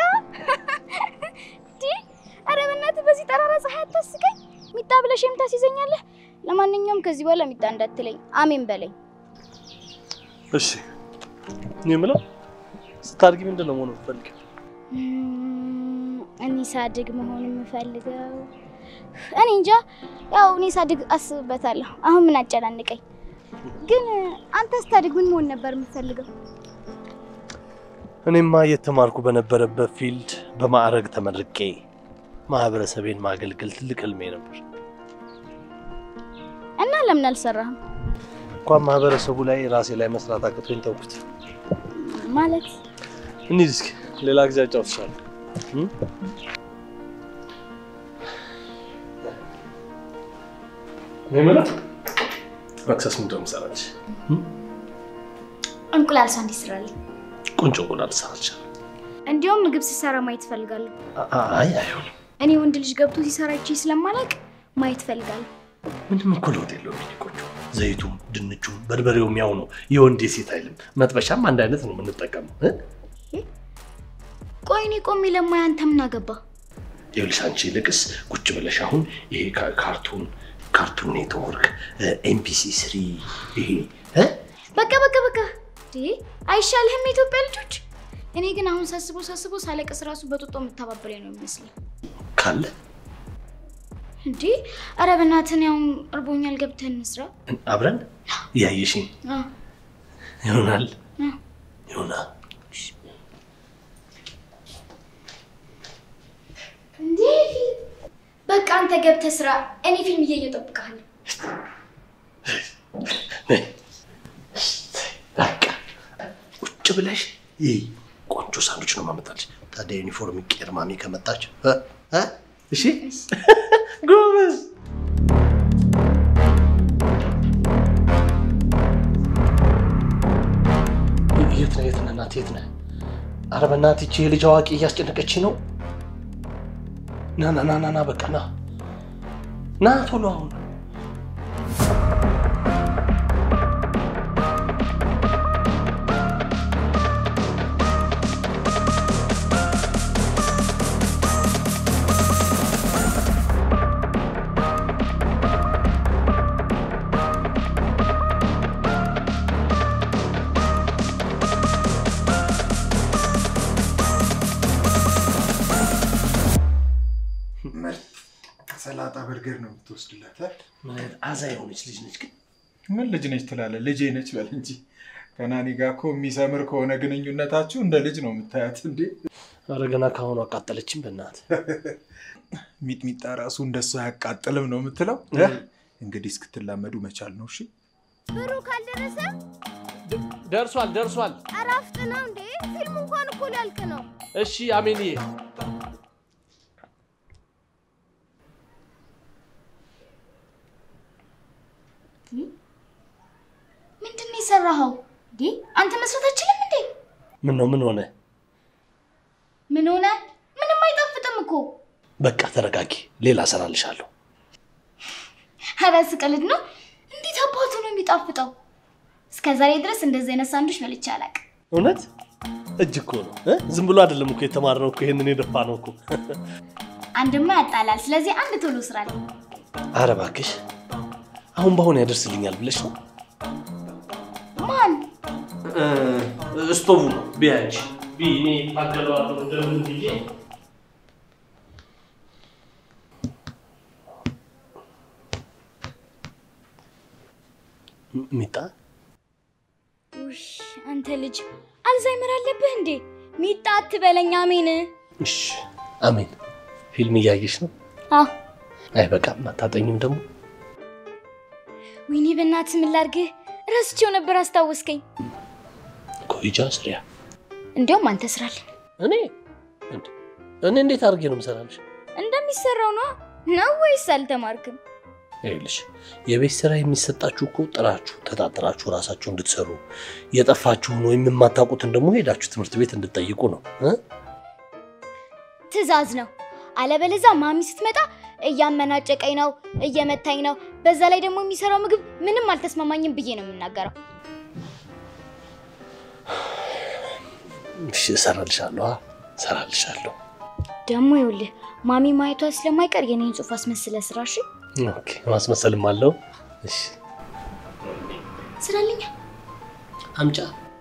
ዲ አረ በእናትህ በዚህ ጠራራ ፀሐይ አታስቀኝ። ሚጣ ብለሽ የምታስይዘኛለህ። ለማንኛውም ከዚህ በኋላ ሚጣ እንዳትለኝ አሜን በለኝ። እሺ እኔ የምለው ስታድጊ ምንድን ነው መሆን የምትፈልጊው? እኔ ሳድግ መሆን የምፈልገው እኔ እንጃ። ያው እኔ ሳድግ አስብበታለሁ። አሁን ምን አጨናንቀኝ። ግን አንተ ስታድግ ምን መሆን ነበር የምትፈልገው? እኔማ የተማርኩ በነበረበት ፊልድ በማዕረግ ተመርቄ ማህበረሰቤን ማገልገል ትልቅ ህልሜ ነበር። እና ለምን አልሰራህም? እንኳን ማህበረሰቡ ላይ ራሴ ላይ መስራት አቅቶኝ ተውኩት። ማለት እንዴ እስኪ ሌላ ጊዜ አጫውትሻለሁ። ነመላ መክሰስ ምን እንደምሰራች እንቁላል ሳንዲስ ስራልኝ። ቆንጆ እንቁላል ሰራች። እንዲያውም ምግብ ሲሰራ ማየት ፈልጋለሁ። አይ አይሆንም። እኔ ወንድ ልጅ ገብቶ ሲሰራ እቺ ስለማላቅ ማየት ፈልጋለሁ። ምንም እኮ ለውጥ የለውም። እኔ ቆንጆ ዘይቱም ድንቹም በርበሬውም ያው ነው። የወንድ የሴት አይልም። መጥበሻም አንድ አይነት ነው የምንጠቀመው እ ቆይ እኔ ቆሜ ለማይ አንተ ምን አገባ? ይኸውልሽ አንቺ ልቅስ ቁጭ ብለሽ አሁን ይሄ ካርቱን ካርቱን ኔትወርክ ኤምቢሲ ስሪ ይሄ እ በቃ በቃ በቃ ዲ አይሻልህም የኢትዮጵያ ልጆች? እኔ ግን አሁን ሳስበው ሳስበው ሳለቅስ ራሱ በጥጦ የምታባበለኝ ነው የሚመስለኝ። ካለ እንዴ አረ በእናትህ ያው እርቦኛል ገብተን እንስራ አብረን ያየሽኝ አ ይሆናል አ ይሆናል። እንዴ በቃ አንተ ገብተህ ስራ እኔ ፊልም እየጠብቅሃለሁ። በቃ ቁጭ ብለሽ ይሄ ቆንጆ ሳንዱች ነው ማመጣልሽ። ታዲያ ዩኒፎርም ይቀር ማሚ ከመጣች እ እ እሺ ጎበዝ። የት ነው የት ነህ እናቴ የት ነህ? ኧረ በእናትህ ይህቺ የልጅ አዋቂ እያስጨነቀች ነው። ና ና ና ና በቃ ና ና ቶሎ አሁን ሰላጣ በርገር ነው የምትወስድላት። ምን አይነት አዛ የሆነች ልጅ ነች ግን? ምን ልጅ ነች ትላለህ? ልጄ ነች በል እንጂ ከናኒ ጋር እኮ የሚሰምር ከሆነ ግንኙነታችሁ እንደ ልጅ ነው የምታያት እንዴ? ኧረ ገና ካሁኑ አቃጠለችኝ በእናትህ። ሚጥሚጣ ራሱ እንደሱ አያቃጥልም ነው የምትለው? እንግዲህ እስክትላመዱ መቻል ነው። እሺ ብሩ ካልደረሰ ደርሷል ደርሷል። አራፍጥ ነው እንዴ? ፊልሙ እንኳን እኮ ሊያልቅ ነው። እሺ አሜንዬ ምንድነው የሰራኸው? ዲ አንተ መስራት አትችልም እንዴ? ምን ነው ምን ሆነ? ምን ሆነ? ምንም አይጣፍጥም እኮ። በቃ ተረጋጊ፣ ሌላ እሰራልሻለሁ። ሀራስ ቀልድ ነው። እንዴት አባቱ ነው የሚጣፍጠው? እስከ ዛሬ ድረስ እንደዚህ አይነት ሳንዱች በልቼ አላውቅም። እውነት እጅ እኮ ነው እ ዝም ብሎ አይደለም እኮ የተማርነው እኮ ይሄንን የደፋ ነው እኮ። አንድማ ያጣላል። ስለዚህ አንድ ቶሎ ስራልኝ። ኧረ እባክሽ አሁን ባሁን ያደርስልኛል ብለሽ ነው? ማን ስቶቭ ነው ቢያንቺ ቢኒ አገለዋለሁ እንደምን ብዬ ሚጣ ውሽ አንተ ልጅ አልዛይመር አለብህ እንዴ? ሚጣ አትበለኝ አሜን። እሺ አሜን። ፊልም እያየሽ ነው? አዎ። አይ በቃ ማታጠኝም ደግሞ ወይኔ በእናትህ ምን ላድርግህ? ረስቼው ነበር አስታወስከኝ። ኮይጃ ስሪያ እንደውም አንተ ስራልኝ። እኔ እንዴ እኔ እንዴት አድርጌ ነው የምሰራልሽ? እንደሚሰራው ነው ነው ወይስ አልተማርክም? ይኸውልሽ የቤት ስራ የሚሰጣችሁ እኮ ጥራችሁ ተጣጥራችሁ ራሳችሁ እንድትሰሩ የጠፋችሁን ወይም የማታውቁትን ደግሞ ሄዳችሁ ትምህርት ቤት እንድትጠይቁ ነው እ ትዕዛዝ ነው። አለበለዛ ማሚ ስትመጣ እያመናጨቀኝ ነው እየመታኝ ነው። በዛ ላይ ደግሞ የሚሰራው ምግብ ምንም አልተስማማኝም ብዬ ነው የምናገረው። እሺ እሰራልሻለሁ እሰራልሻለሁ። ደግሞ ይኸውልህ ማሚ ማየቷ ስለማይቀር የኔን ጽሑፍ አስመስለህ ስራ እሺ? ኦኬ ማስመሰልም አለው። እሺ ስራልኝ አምጫ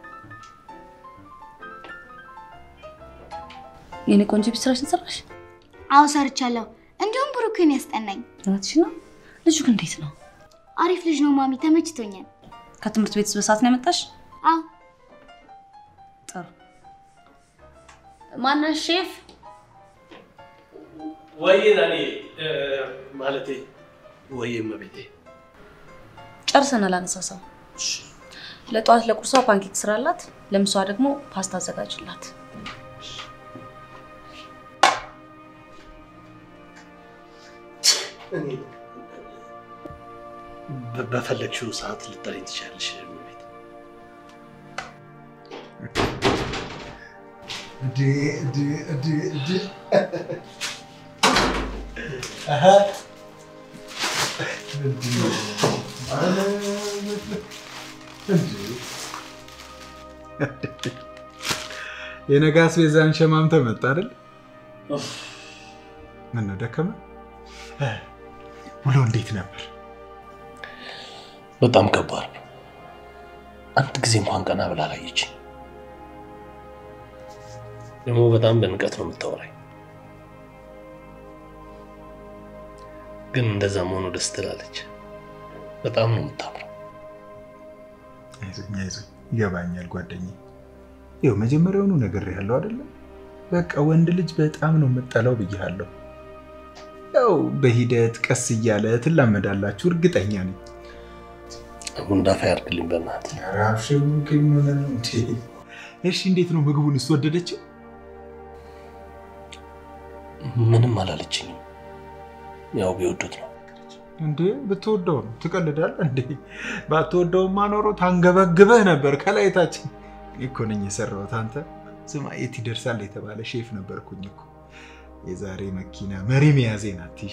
የኔ ቆንጆ ብስራሽን ሰራሽ? አዎ ሰርቻለሁ። እንዲሁም ብሩክን ያስጠናኝ እውነትሽ ነው? ልጁ ግን እንዴት ነው? አሪፍ ልጅ ነው ማሚ ተመችቶኛል። ከትምህርት ቤት በሰዓት ነው የመጣሽ? አዎ ጥሩ። ማነሽ ሼፍ? ወይናኔ ማለቴ ወይም መቤቴ ጨርሰናል። አነሳሳው ለጧት ለቁርሷ ፓንኬክ ስራላት፣ ለምሷ ደግሞ ፓስታ አዘጋጅላት። እኔ በፈለግሽው ሰዓት ልጠሪኝ ትችያለሽ መቤቴ። እዲ እዲ እዲ እዲ አሃ እዲ የነጋስ ቤዛን ሸማም ተመጣ አይደል? ምን ነው ደከመ? ውሎ እንዴት ነበር? በጣም ከባድ ነው። አንድ ጊዜ እንኳን ቀና ብላ አላየች። ደግሞ በጣም በንቀት ነው የምታወራኝ። ግን እንደዛ መሆኑ ደስ ትላለች። በጣም ነው የምታምረው። አይዞኝ አይዞኝ ይገባኛል ጓደኛዬ። ይኸው መጀመሪያውኑ ነገር ያለው አይደል? በቃ ወንድ ልጅ በጣም ነው የምጠላው ብዬሃለሁ። ያው በሂደት ቀስ እያለ ትላመዳላችሁ እርግጠኛ ነኝ። አሁን ዳፋ ያርግልኝ በእናትህ። ራፍሽው ግን ምን ነው እንዴ? እሺ እንዴት ነው ምግቡን ወደደችው? ምንም አላለችኝም። ያው ቢወዱት ነው እንዴ? ብትወደው ነው ትቀልዳለህ እንዴ? ባትወደውማ ኖሮ ታንገበግበህ ነበር ከላይታች። እኮ ነኝ የሰራሁት። አንተ ስማ የት ይደርሳል የተባለ ሼፍ ነበርኩኝ እኮ። የዛሬ መኪና መሪ መያዜ ናት። እሺ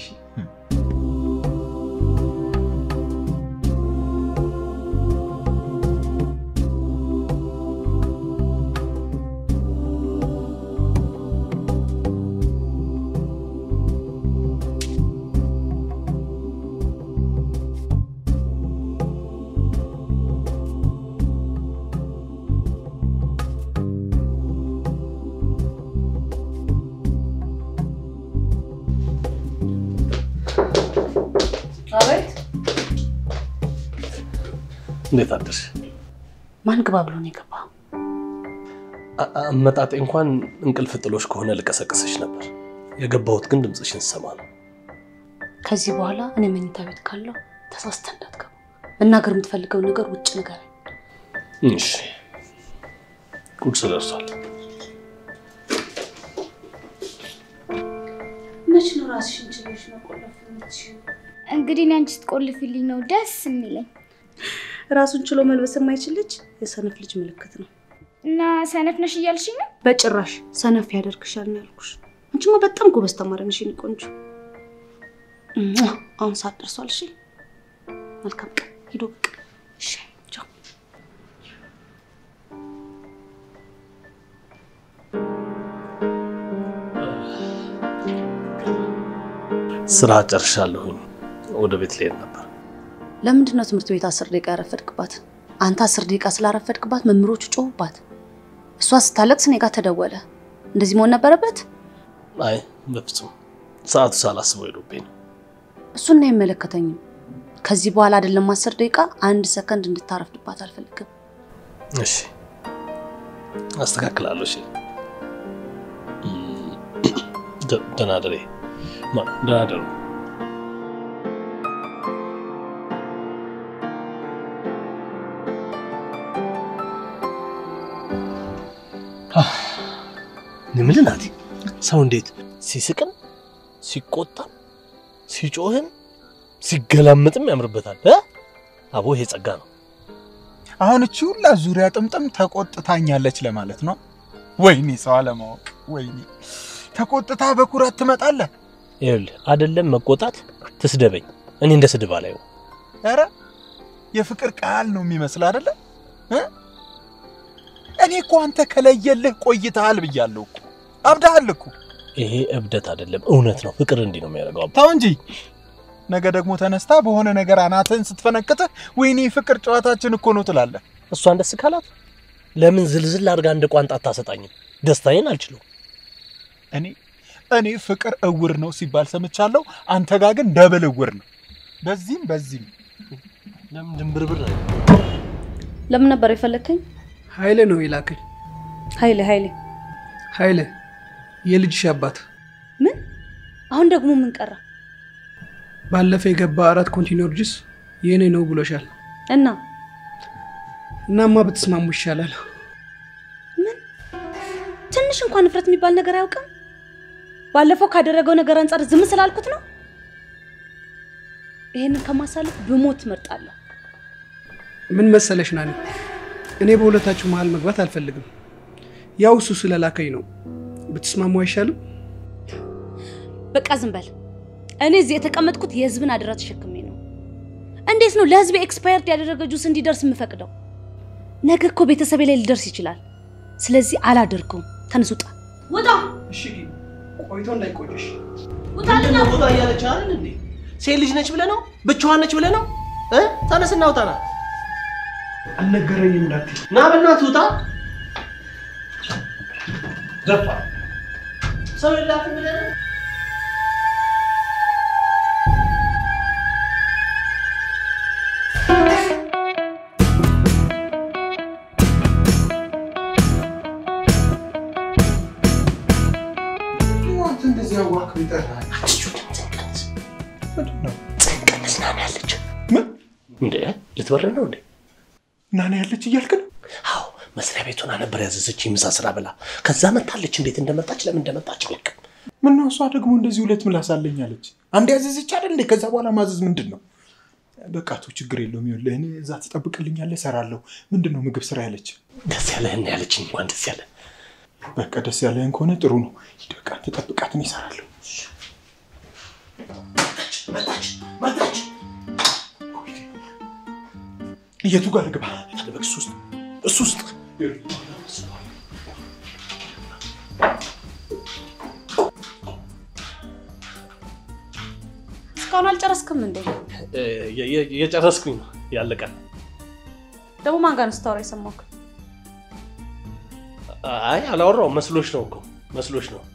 እንዴት አደርሽ? ማን ግባ ብሎ ነው የገባው? አመጣጤ እንኳን እንቅልፍ ጥሎሽ ከሆነ ልቀሰቅስሽ ነበር። የገባሁት ግን ድምጽሽን ሰማ ነው። ከዚህ በኋላ እኔ መኝታ ቤት ካለው ተሳስተህ እንዳትገባ። መናገር የምትፈልገው ነገር ውጭ ነገር። እሺ ቁርስ ደርሷል። መች ነው ራስሽን ችለሽ መቆለፍ የምትችይው? እንግዲህ አንቺ ስትቆልፊልኝ ነው ደስ የሚለኝ። ራሱን ችሎ መልበስ የማይችል ልጅ የሰነፍ ልጅ ምልክት ነው። እና ሰነፍ ነሽ እያልሽኝ ነው? በጭራሽ ሰነፍ ያደርግሻል ነው ያልኩሽ። አንቺማ በጣም ጎበዝ ተማሪ ነሽ የኔ ቆንጆ። አሁን ሰዓት ደርሷል። እሺ መልካም ቀን። ሂዱ በቃ። እሺ ቻው። ስራ ጨርሻለሁኝ። ወደ ቤት ልሄድ ነበር። ለምንድን ነው ትምህርት ቤት አስር ደቂቃ ያረፈድክባት? አንተ አስር ደቂቃ ስላረፈድክባት መምሮቹ ጮህባት። እሷ ስታለቅስ እኔ ጋር ተደወለ። እንደዚህ መሆን ነበረበት? አይ በፍጹም ሰዓቱ ሳላስበው ሄዶብኝ ነው። እሱን ነው አይመለከተኝም። ከዚህ በኋላ አይደለም አስር ደቂቃ አንድ ሰከንድ እንድታረፍድባት አልፈልግም። እሺ አስተካክላለሁ። እሺ ደህና ደሬ ማ ደህና ደሩ። ንምን ናቲ ሰው እንዴት ሲስቅም ሲቆጣም ሲጮህም ሲገላምጥም ያምርበታል እ አቦ ይሄ ጸጋ ነው አሁን እቺ ሁላ ዙሪያ ጥምጥም ተቆጥታኛለች ለማለት ነው ወይኔ ሰው አለማወቅ ወይኔ ተቆጥታ በኩራት ትመጣለህ ይኸውልህ አይደለም መቆጣት ትስደበኝ እኔ እንደ ስድብ አላየው ኧረ የፍቅር ቃል ነው የሚመስል አይደለ እ እኔ እኮ አንተ ከለየልህ ቆይተሃል ብያለሁ እኮ አብዳሃል እኮ ይሄ እብደት አይደለም እውነት ነው ፍቅር እንዲ ነው የሚያደርገው ታው እንጂ ነገ ደግሞ ተነስታ በሆነ ነገር አናተን ስትፈነክተ ወይኔ ፍቅር ጨዋታችን እኮ ነው ትላለህ እሷን ደስ ካላት ለምን ዝልዝል አድርጋ እንደ ቋንጣ ታሰጣኝም ደስታዬን አልችለው እኔ እኔ ፍቅር እውር ነው ሲባል ሰምቻለሁ አንተ ጋር ግን ደብል እውር ነው በዚህም በዚህም ለምን ድንብርብር ነው ለምን ነበር የፈለከኝ ኃይለ ነው ይላከኝ ኃይለ ኃይለ ኃይለ የልጅሽ አባት ምን አሁን ደግሞ ምን ቀራ ባለፈ የገባ አራት ኮንቲኒየርጅስ የኔ ነው ብሎሻል እና እናማ በተስማሙ ይሻላል ምን ትንሽ እንኳን ንፍረት የሚባል ነገር አያውቅም ባለፈው ካደረገው ነገር አንፃር ዝም ስላልኩት ነው ይሄንን ከማሳለፍ በሞት መርጣለሁ ምን መሰለሽ ናኒ እኔ በሁለታችሁ መሃል መግባት አልፈልግም ያው እሱ ስለላከኝ ነው በተስማሙ አይሻልም በቃ ዝም በል እኔ እዚህ የተቀመጥኩት የህዝብን አደራ ተሸክሜ ነው እንዴት ነው ለህዝብ ኤክስፓየርድ ያደረገ ጁስ እንዲደርስ የምፈቅደው ነገ እኮ ቤተሰቤ ላይ ሊደርስ ይችላል ስለዚህ አላደርገውም ተነስ ውጣ ውጣ እሺ ቆይቶ እንዳይቆጭሽ ውጣልና ውጣ ያለች አይደል እንዴ ሴት ልጅ ነች ብለ ነው ብቻዋን ነች ብለ ነው እ ተነስና ውጣና አልነገረኝም እንዳትይ ና በእናትህ ውጣ ዘፋ ሰው የላትም ብለ ነው እንደዚህ ያዋክ ይጠራል ናና ያለች ምን እንዴ ልትበር ነው እንዴ ናና ያለች እያልክ ነው አዎ መስሪያ ቤቱን ነበር ያዘዘች ምሳ ስራ ብላ ከዛ መጣለች እንዴት እንደመጣች ለምን እንደመጣች ልክ ምን ነው እሷ ደግሞ እንደዚህ ሁለት ምላስ አለኛለች አንዴ ያዘዘች አይደል እንዴ ከዛ በኋላ ማዘዝ ምንድነው በቃቱ ችግር የለውም ይኸውልህ እኔ እዛ ተጠብቅልኛለህ ሰራለሁ ምንድነው ምግብ ስራ ያለች ደስ ያለህን ያለችኝ እንኳን ደስ ያለ በቃ ደስ ያለህን ከሆነ ጥሩ ነው በቃ ተጠብቃትን ይሰራለሁ መጣች መጣች የቱ ጋር ልግባ ተደበቅስ ውስጥ እሱ ውስጥ እስካሁን አልጨረስክም እንዴ የጨረስኩኝ ነው ያለቀ ደግሞ ማን ጋር ስታወራ የሰማሁት አይ አላወራው መስሎሽ ነው እኮ መስሎሽ ነው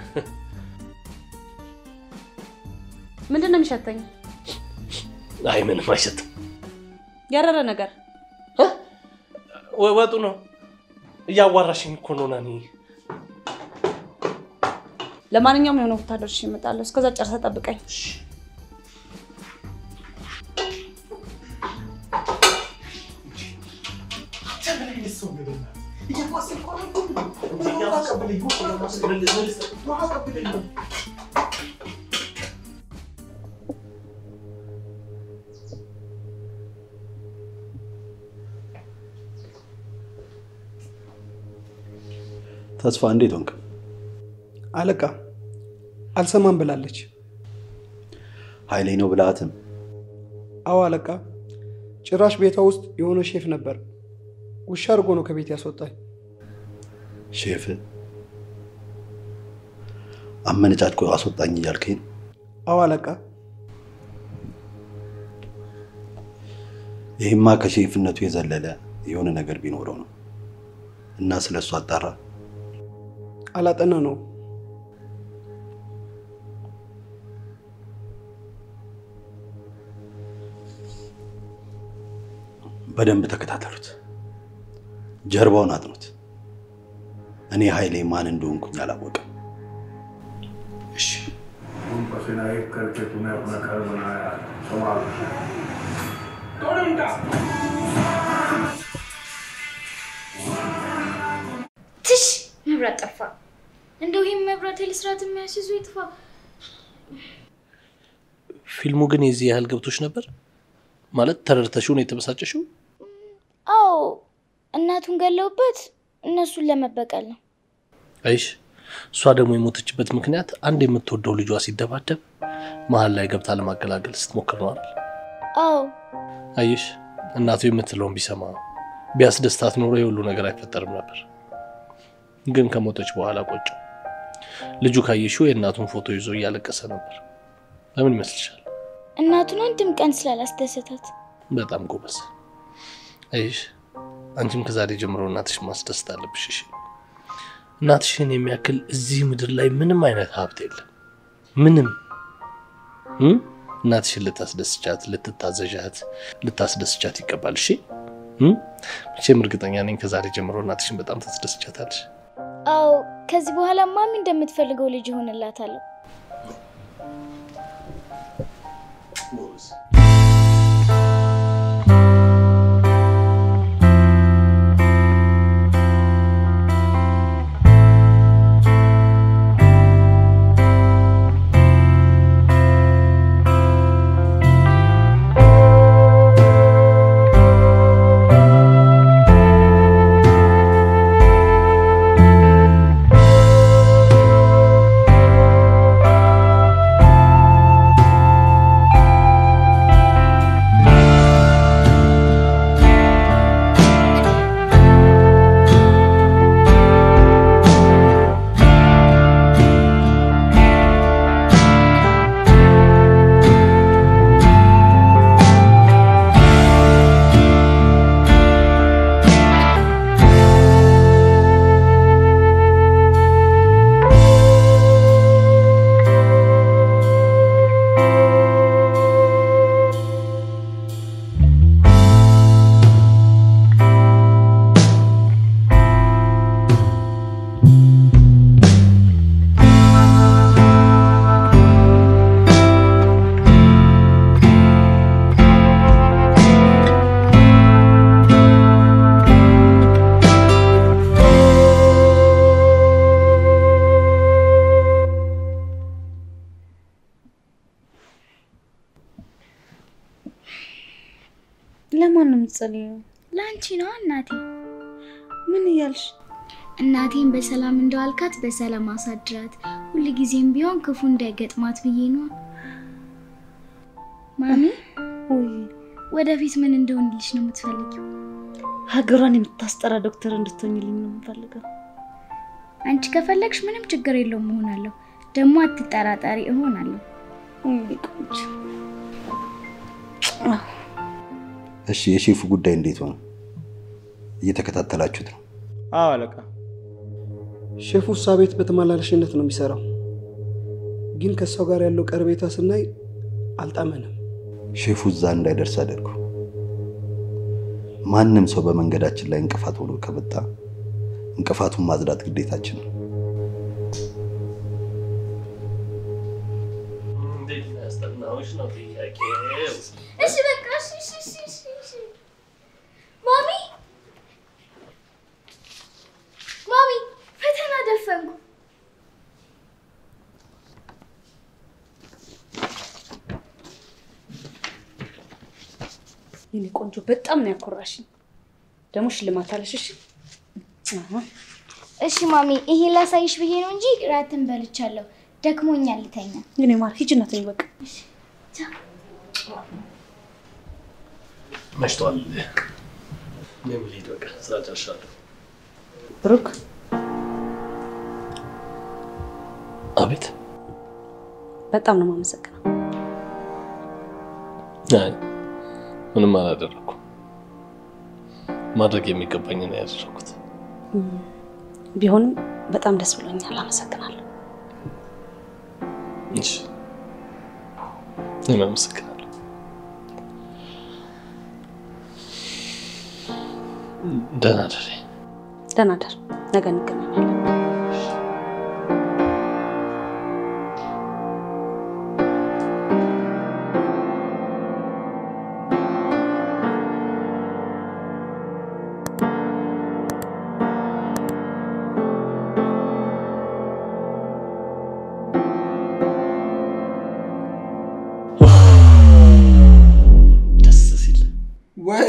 ምንድነው የሚሸተኝ አይ ምንም አይሸትም ያረረ ነገር እ ወጡ ነው ያዋራሽኝ እኮ ነው ናኒ ለማንኛውም የሆነ ወታደርሽ ይመጣል እስከዛ ጨርሰ ጠብቀኝ ተስፋ እንዴት ሆንክ አለቃ አልሰማም ብላለች ኃይሌ ነው ብላትም አዎ አለቃ ጭራሽ ቤቷ ውስጥ የሆነ ሼፍ ነበር ውሻ አርጎ ነው ከቤት ያስወጣኝ ሼፍ አመነጫጭቆ አስወጣኝ እያልከኝ አዎ አለቃ ይሄማ ከሼፍነቱ የዘለለ የሆነ ነገር ቢኖረው ነው እና ስለሱ አጣራ አላጠና ነው በደንብ ተከታተሉት ጀርባውን አጥኑት እኔ ኃይሌ ማን እንደሆንኩኝ አላወቅም እሺ पसीना एक करके तूने अपना घर बनाया संभाल ትሽ መብራት ጠፋ እንደው ይሄን መብራት ለስራት የሚያስይዙ ይጥፋ ፊልሙ ግን የዚህ ያህል ገብቶሽ ነበር ማለት ተረድተሽው ነው የተበሳጨሽው አዎ እናቱን ገለውበት እነሱን ለመበቀል ነው አይሽ እሷ ደግሞ የሞተችበት ምክንያት አንድ የምትወደው ልጇ ሲደባደብ መሃል ላይ ገብታ ለማገላገል ስትሞክር ነው አይደል አዎ አይሽ እናቱ የምትለውን ቢሰማ ቢያስደስታት ኖሮ የሁሉ ነገር አይፈጠርም ነበር ግን ከሞተች በኋላ ቆጨው ልጁ ካየሽው የእናቱን ፎቶ ይዞ ያለቀሰ ነበር ለምን ይመስልሻል እናቱን አንድም ቀን ስላላስደሰታት በጣም ጎበዝ አይሽ አንቺም ከዛሬ ጀምሮ እናትሽ ማስደስት አለብሽ እሺ እናትሽን የሚያክል እዚህ ምድር ላይ ምንም አይነት ሀብት የለም ምንም እ እናትሽን ልታስደስቻት ልትታዘዣት ልታስደስቻት ይገባል እሺ እ መቼም እርግጠኛ ነኝ ከዛሬ ጀምሮ እናትሽን በጣም ታስደስቻታለሽ አው ከዚህ በኋላ ማሚ እንደምትፈልገው ልጅ ሆነላታል ሞስ ለማንም ጸልዩ ላንቺ ነው እናቴ ምን ይያልሽ እናቴን በሰላም እንደዋልካት በሰላም አሳድራት ሁሉ ጊዜም ቢሆን ክፉ እንዳይገጥማት ብዬ ነው ማሚ ወይ ወደፊት ምን እንደሆንልሽ ነው የምትፈልጊው ሀገሯን የምታስጠራ ዶክተር እንድትሆኝልኝ ነው የምፈልገው አንቺ ከፈለግሽ ምንም ችግር የለውም እሆናለሁ ደግሞ አትጠራጣሪ እሆናለሁ እንዴት እሺ የሼፉ ጉዳይ እንዴት ሆነ እየተከታተላችሁት ነው አዎ አለቃ ሼፉ ሳቤት በተማላለሽነት ነው የሚሰራው ግን ከሷ ጋር ያለው ቀርቤታ ስናይ አልጣመንም ሼፉ እዛ እንዳይደርስ አድርጉ ማንንም ሰው በመንገዳችን ላይ እንቅፋት ሆኖ ከመጣ እንቅፋቱን ማጽዳት ግዴታችን ነው እንዴት ያስተናውሽ ነው ጥያቄው እሺ በቃ እሺ እሺ እሺ ማሚ ማሚ ፈተና ደፈንኩ የኔ ቆንጆ በጣም ነው ያኮራሽኝ ደሞ ሽልማት አለሽ እሺ እሺ ማሚ ይሄ ላሳይሽ ብዬ ነው እንጂ ራትን በልቻለሁ ደክሞኛል ልተኛ የኔ ማር ሂጂና ተኝ በቃ እሺ ቻው መሽቷል ምን ልሂድ በቃ ስራ ጨርሻለሁ ብሩክ አቤት በጣም ነው የማመሰግነው አይ ምንም አላደረኩም ማድረግ የሚገባኝ ነው ያደረኩት ቢሆንም በጣም ደስ ብሎኛል አመሰግናለሁ እሺ እኔም አመሰግናለሁ ደህና ደር ደህና ደር ነገ እንገናኛለን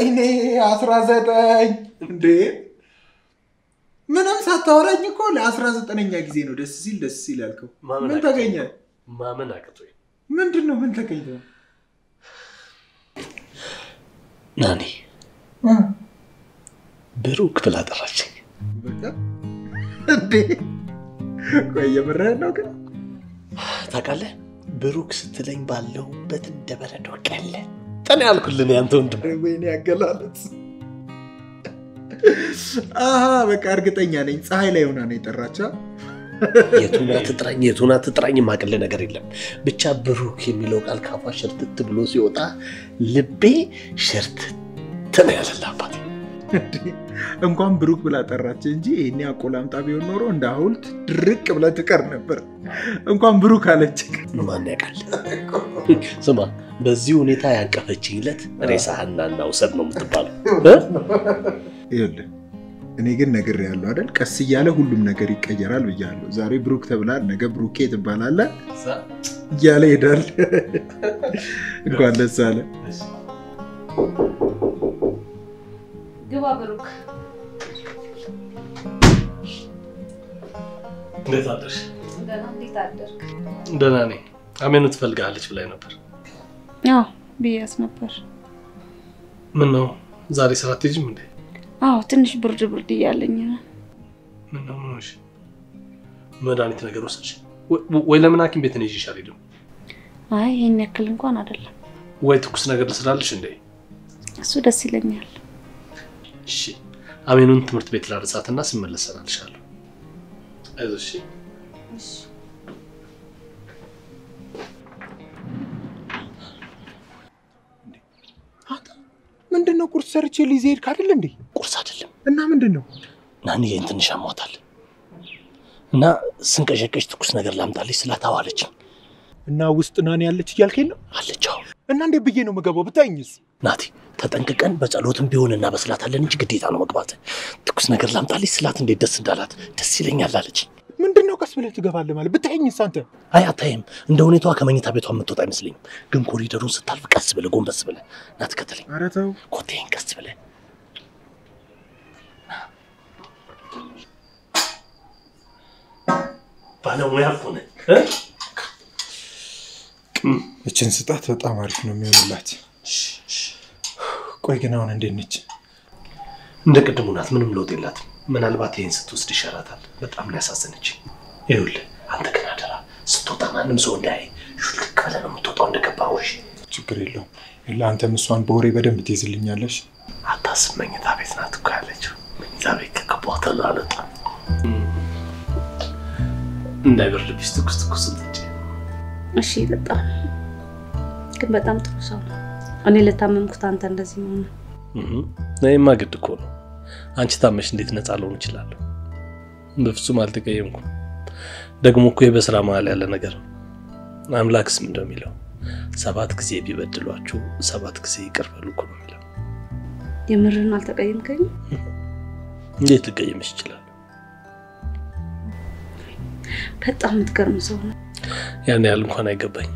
ወይኔ አስራ ዘጠኝ እንዴ ምንም ሳታወራኝ እኮ ለአስራ ዘጠነኛ ጊዜ ነው ደስ ሲል ደስ ሲል ያልከው ምን ተገኘ ማመን አቅቶኝ ምንድነው ምን ተገኘ ናኒ ብሩክ ብላ ጠራችኝ በቃ እንዴ ቆይ የምርህ ነው ግን ታውቃለህ ብሩክ ስትለኝ ባለውበት እንደበረዶ ቀለ ጠና ያልኩልኝ አንተ ወንድም ወይኔ ያገላለት አሃ በቃ እርግጠኛ ነኝ ፀሐይ ላይ ሆና ነው የጠራቻ የቱና ትጥራኝ የቱና ትጥራኝ ማቀለ ነገር የለም ብቻ ብሩክ የሚለው ቃል ካፋ ሽርትት ብሎ ሲወጣ ልቤ ሽርትት ነው ያለላባት እንኳን ብሩክ ብላ ጠራች እንጂ እኔ አቆላምጣ ቢሆን ኖሮ እንደ ሐውልት ድርቅ ብላ ትቀር ነበር እንኳን ብሩክ አለች ማን ያውቃል ስማ በዚህ ሁኔታ ያቀፈችኝለት ሬሳህና እናውሰድ ነው የምትባለው ይኸውልህ እኔ ግን ነገር ያለው አይደል ቀስ እያለ ሁሉም ነገር ይቀየራል ብያለሁ ዛሬ ብሩክ ተብላል ነገ ብሩኬ ትባላለህ እያለ ይሄዳል እንኳን ደስ አለ ግባ ብሩክ እንዴት አደርሽ ደህና እንዴት አደርክ ደህና ነኝ አሜኑ ትፈልጋለች ብላኝ ነበር አዎ ቢያስ ነበር ምን ነው ዛሬ ስራ ትይጅም እንዴ አዎ ትንሽ ብርድ ብርድ እያለኝ ምን ነው ምንሽ መድኃኒት ነገር ወሰድሽ ወይ ለምን ሐኪም ቤት ነሽ ይሻል ይደም አይ ይሄን ያክል እንኳን አይደለም ወይ ትኩስ ነገር ልስራልሽ እንዴ እሱ ደስ ይለኛል እሺ አሜኑን ትምህርት ቤት ላርሳትና ስመለስ ሰራልሻለሁ አይዞሽ እሺ ምንድነው ቁርስ ሰርቼ ሊዜድ ካደለ እንዴ ቁርስ አይደለም እና ምንድነው ናኒ እንትን ሻሞታል እና ስንቀሸቀሽ ትኩስ ነገር ላምጣልሽ ስላታዋለች እና ውስጥ ናኒ ያለች ይያልከኝ ነው አለችው እና እንዴ ብዬ ነው መገባው ብታኝስ ናቲ ተጠንቀቀን በጸሎትም ቢሆንና በስላታለን እንጂ ግዴታ ነው መግባት ትኩስ ነገር ላምጣልሽ ስላት እንዴ ደስ እንዳላት ደስ ይለኛል አለች ምንድነው ቀስ ብለህ ትገባለህ ማለት ብታኝስ አንተ አይ አታይም እንደ ሁኔታዋ ከመኝታ ቤቷ መጥቷት አይመስልኝም ግን ኮሪደሩን ስታልፍ ቀስ ብለህ ጎንበስ ብለህ ናትከተለኝ ኧረ ተው ኮቴን ቀስ ብለህ ባለሙያ ሆነ እችን ስጣት በጣም አሪፍ ነው የሚሆንላት ቆይ ግን አሁን እንዴት ነች እንደ ቅድሙ ናት ምንም ለውጥ የላትም ምናልባት ይሄን ስትወስድ ይሻላታል በጣም ያሳሰነች ይኸውልህ አንተ ግን አደራ ስትወጣ ማንም ሰው እንዳይ ሹልክ ብለህ ነው የምትወጣው እንደገባው እሺ ችግር የለውም ይላ አንተ ምሷን በወሬ በደንብ ትይዝልኛለሽ አታስብ መኝታ ቤት ናት እኮ ያለችው መኝታ ቤት ከገባሁ አለጣ እንዳይበርድብሽ ትኩስ ትኩስ ትንጭ እሺ ልጣ ግን በጣም ጥሩ ሰው ነው እኔ ለታመምኩት አንተ እንደዚህ ነው እህ ነይማ ግድ እኮ ነው አንቺ ታመሽ እንዴት ነፃ ልሆን እችላለሁ በፍጹም አልተቀየምኩም ደግሞ እኮ የበስራ መሃል ያለ ነገር አምላክስ ምን እንደሚለው ሰባት ጊዜ ቢበድሏችሁ ሰባት ጊዜ ይቅር በሉ እኮ ነው የሚለው የምርህን አልተቀየምከኝ እንዴት ልቀየምሽ ይችላል በጣም ትገርም ሰው ነው ያን ያህል እንኳን አይገባኝም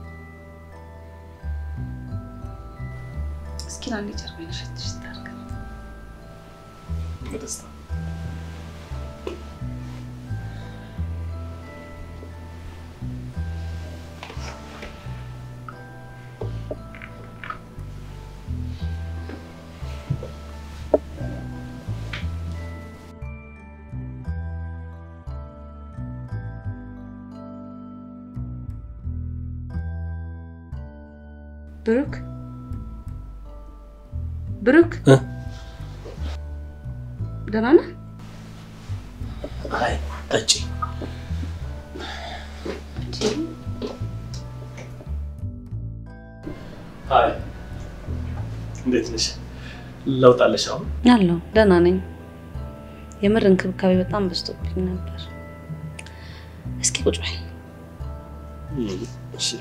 እስኪ አንዴ ጀርባዬን ሸትሽ ታርጋ በደስታ ብሩክ ብሩክ ደህና ነህ? አይ ጠጪ አይ እንዴት ነሽ? ለውጥ አለሽ አሁን? አለሁ ደህና ነኝ። የምር እንክብካቤ በጣም በዝቶብኝ ነበር። እስኪ ቁጭ በይ። እሺ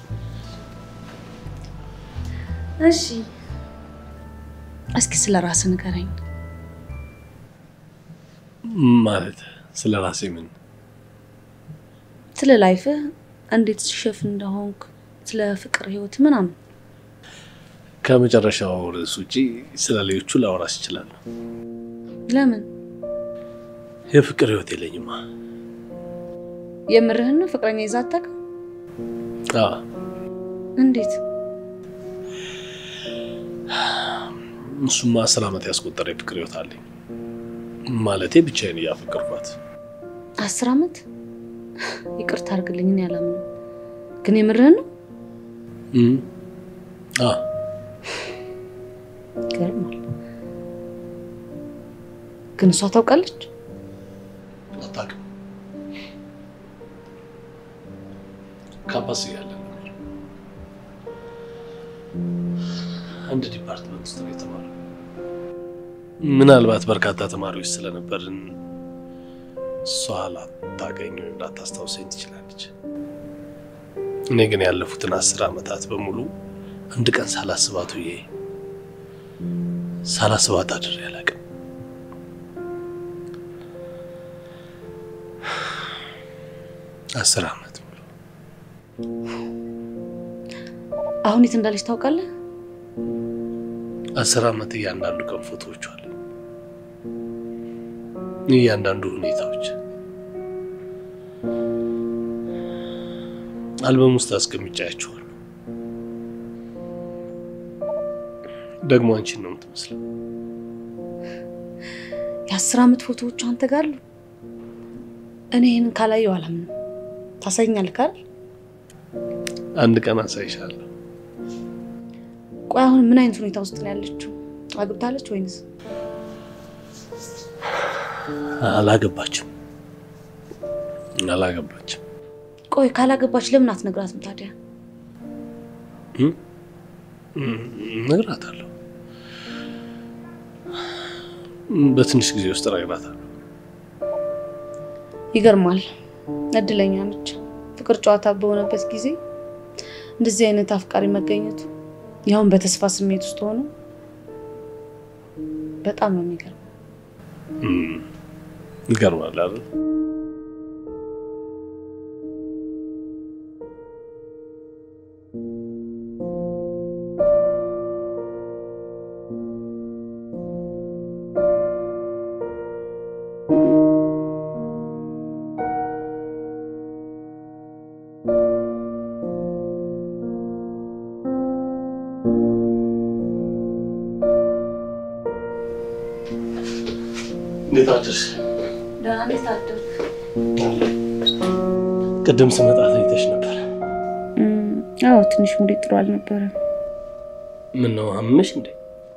እሺ እስኪ ስለ ራስህ ንገረኝ። ማለት ስለ ራሴ ምን? ስለ ላይፍ እንዴት ሼፍ እንደሆንክ ስለ ፍቅር ህይወት ምናምን። ከመጨረሻው ርዕስ ውጪ ስለሌሎቹ ላወራስ ይችላል። ለምን? የፍቅር ህይወት የለኝማ። የምርህን ነው? ፍቅረኛ ይዛታክ? አዎ። እንዴት? እሱማ አስር ዓመት ያስቆጠረ የፍቅር ህይወት አለኝ። ማለቴ ብቻዬን ያፈቅርኳት። አስር ዓመት? ይቅርታ አድርግልኝ እኔ አላምነው። ግን የምርህን ነው? እም አ ገርማል። ግን እሷ ታውቃለች? አታውቅም። ካምፓስ ያለ አንድ ዲፓርትመንት ውስጥ ነው የተማረው። ምናልባት በርካታ ተማሪዎች ስለነበርን እሷ ላታገኝ ወይም ላታስታውሰኝ ትችላለች። እኔ ግን ያለፉትን አስር ዓመታት በሙሉ አንድ ቀን ሳላስባት ውዬ ሳላስባት አድሬ አላውቅም። አስር ዓመት ሙሉ። አሁን የት እንዳለች ታውቃለህ? አስር ዓመት እያንዳንዱ ቀን ፎቶዎች አሉ። እያንዳንዱ ሁኔታዎች አልበም ውስጥ አስቀምጫቸዋለሁ። ደግሞ አንቺን ነው የምትመስለው። የአስር ዓመት ፎቶዎች አንተ ጋር አሉ? እኔ ይሄን ካላየው አላምንም። ታሳይኛለህ አይደል? አንድ ቀን አሳይሻለሁ። ቆይ አሁን ምን አይነት ሁኔታ ውስጥ ነው ያለችው? አግብታለች ወይንስ? አላገባችም። አላገባችም። ቆይ ካላገባች ለምን አትነግራትም ታዲያ? እም ነግራታለሁ። በትንሽ ጊዜ ውስጥ ነግራታለሁ። ይገርማል። እድለኛ ነች። ፍቅር ጨዋታ በሆነበት ጊዜ እንደዚህ አይነት አፍቃሪ መገኘቱ ያውን በተስፋ ስሜት ውስጥ ሆኖ በጣም ነው የሚገርመው። እም ይገርማል አይደል? እንዴት አደርሽ? ደህና ነኝ። ታደርክ? ቅድም ስመጣ ታይተሽ ነበር። እም አዎ ትንሽ ሙዴ ጥሩ አልነበረም። ምን ነው አመመሽ እንዴ?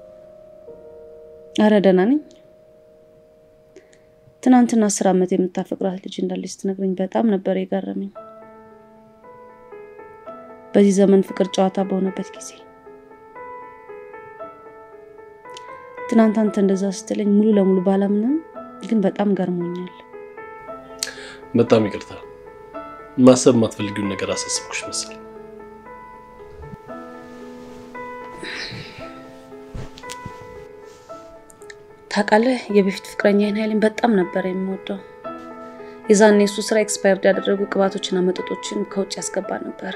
አረ ደህና ነኝ። ትናንትና አስር ዓመት የምታፈቅራት ልጅ እንዳለች ስትነግረኝ በጣም ነበር የገረመኝ። በዚህ ዘመን ፍቅር ጨዋታ በሆነበት ጊዜ ትናንት አንተ እንደዛ ስትለኝ ሙሉ ለሙሉ ባላምንም ግን በጣም ገርሞኛል። በጣም ይቅርታ። ማሰብ ማትፈልጊውን ነገር አሳስብኩሽ መሰለኝ። ታውቃለህ የበፊት ፍቅረኛዬን ኃይልን በጣም ነበር የሚወደው። የዛኔ እሱ ስራ ኤክስፓየርድ ያደረጉ ቅባቶችና መጠጦችን ከውጭ ያስገባ ነበር።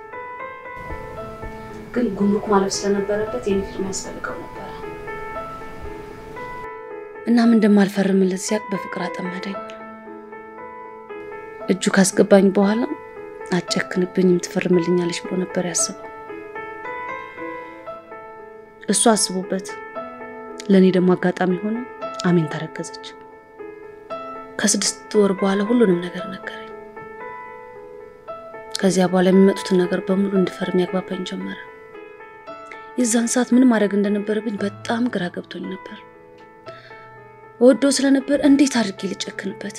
ግን ጉምሩክ ማለፍ ስለነበረበት የኔ ፊርማ ያስፈልገው ነበር። እና ምን እንደማልፈርምለት ሲያቅ በፍቅር አጠመደኝ። እጁ ካስገባኝ በኋላ አጨክንብኝም ትፈርምልኛለሽ ብሎ ነበር ያሰበው። እሱ አስቦበት ለኔ ደግሞ አጋጣሚ ሆነ አሜን ተረገዘች። ከስድስት ወር በኋላ ሁሉንም ነገር ነገረኝ። ከዚያ በኋላ የሚመጡትን ነገር በሙሉ እንድፈርም ያግባባኝ ጀመረ። የዛን ሰዓት ምን ማድረግ እንደነበረብኝ በጣም ግራ ገብቶኝ ነበር። ወዶ ስለነበር እንዴት አድርጌ ልጨክንበት?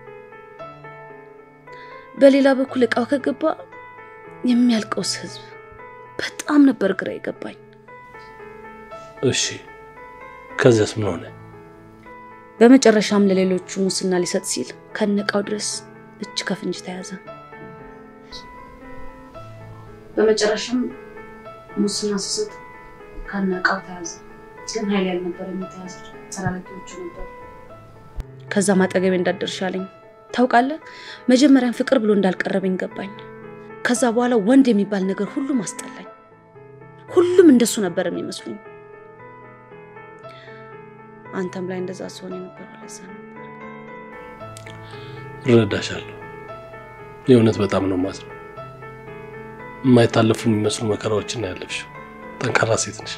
በሌላ በኩል እቃው ከገባ የሚያልቀውስ ህዝብ በጣም ነበር ግራ የገባኝ። እሺ ከዚያስ ምን ሆነ? በመጨረሻም ለሌሎቹ ሙስና ሊሰጥ ሲል ከነቃው ድረስ እጅ ከፍንጅ ተያዘ። በመጨረሻም ሙስና ሲሰጥ ከነቃው ተያዘ። ግን ኃይል ያልነበር የሚተያዘ ሰራለቶቹ ነበር። ከዛ ማጠገቤ እንዳደርሻለኝ ታውቃለህ። መጀመሪያ ፍቅር ብሎ እንዳልቀረበኝ ገባኝ። ከዛ በኋላ ወንድ የሚባል ነገር ሁሉ ማስጠላኝ። ሁሉም እንደሱ ነበር የሚመስሉኝ አንተም ላይ እንደዛ ሲሆን የነበረው ለዛ ነበር ረዳሻለሁ የእውነት በጣም ነው ማዝነው የማይታለፉ የሚመስሉ መከራዎችን ያለፍሽው ጠንካራ ሴት ነሽ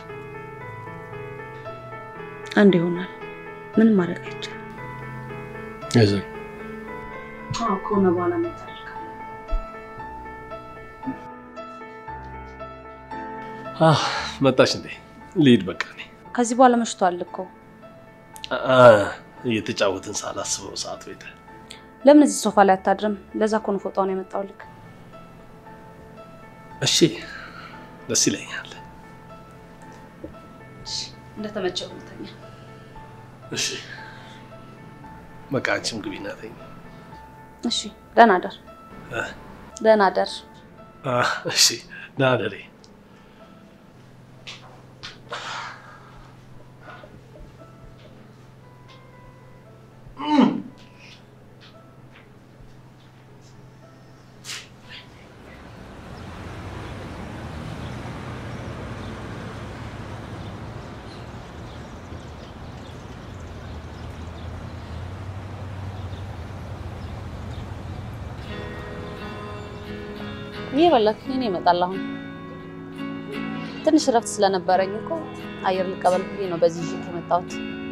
አንድ ይሆናል ምን ማድረግ አይቻልም አይዞህ አዎ ከሆነ በኋላ መጣልካ አህ መጣሽ እንዴ ሊድ በቃ ነኝ ከዚህ በኋላ መሽቷል እኮ አ እየተጫወትን ሳላስበው ሰዓት ወይተ ለምን እዚህ ሶፋ ላይ አታድርም ለዛ ኮን ፎቶውን የመጣውልክ እሺ ደስ ይለኛል እሺ እንደተመቸው ተኛ እሺ በቃ አንቺም ግቢና ተኝ እሺ ደህና ደር አ ደህና ደር አ እሺ ደህና ደሪ ይበላክ እኔ እመጣለሁ ትንሽ ረፍት ስለነበረኝ እኮ አየር ልቀበል ብዬ ነው በዚህ ጂት የመጣሁት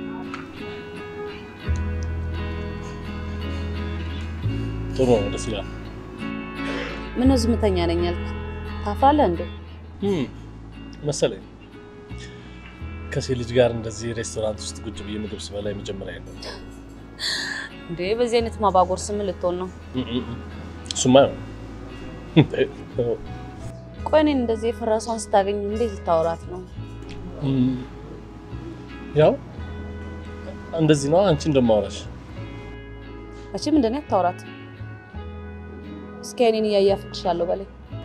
ጥሩ ነው ደስ ይላል ምን ዝምተኛ ነኝ ያልክ ታፍራለህ እንዴ እም መሰለኝ ከሴት ልጅ ጋር እንደዚህ ሬስቶራንት ውስጥ ቁጭ ብዬ ምግብ ስበላ የመጀመሪያ ነው እንዴ በዚህ አይነት ማባጎር ስም ልትሆን ነው ሱማ ቆይ እኔን እንደዚህ የፈራሷን ስታገኝ እንዴት ልታወራት ነው ያው እንደዚህ ነው አንቺ እንደማወራሽ መቼም እንደኔ አታወራት እስኪ እኔን ያያፍቅሻለሁ በለኝ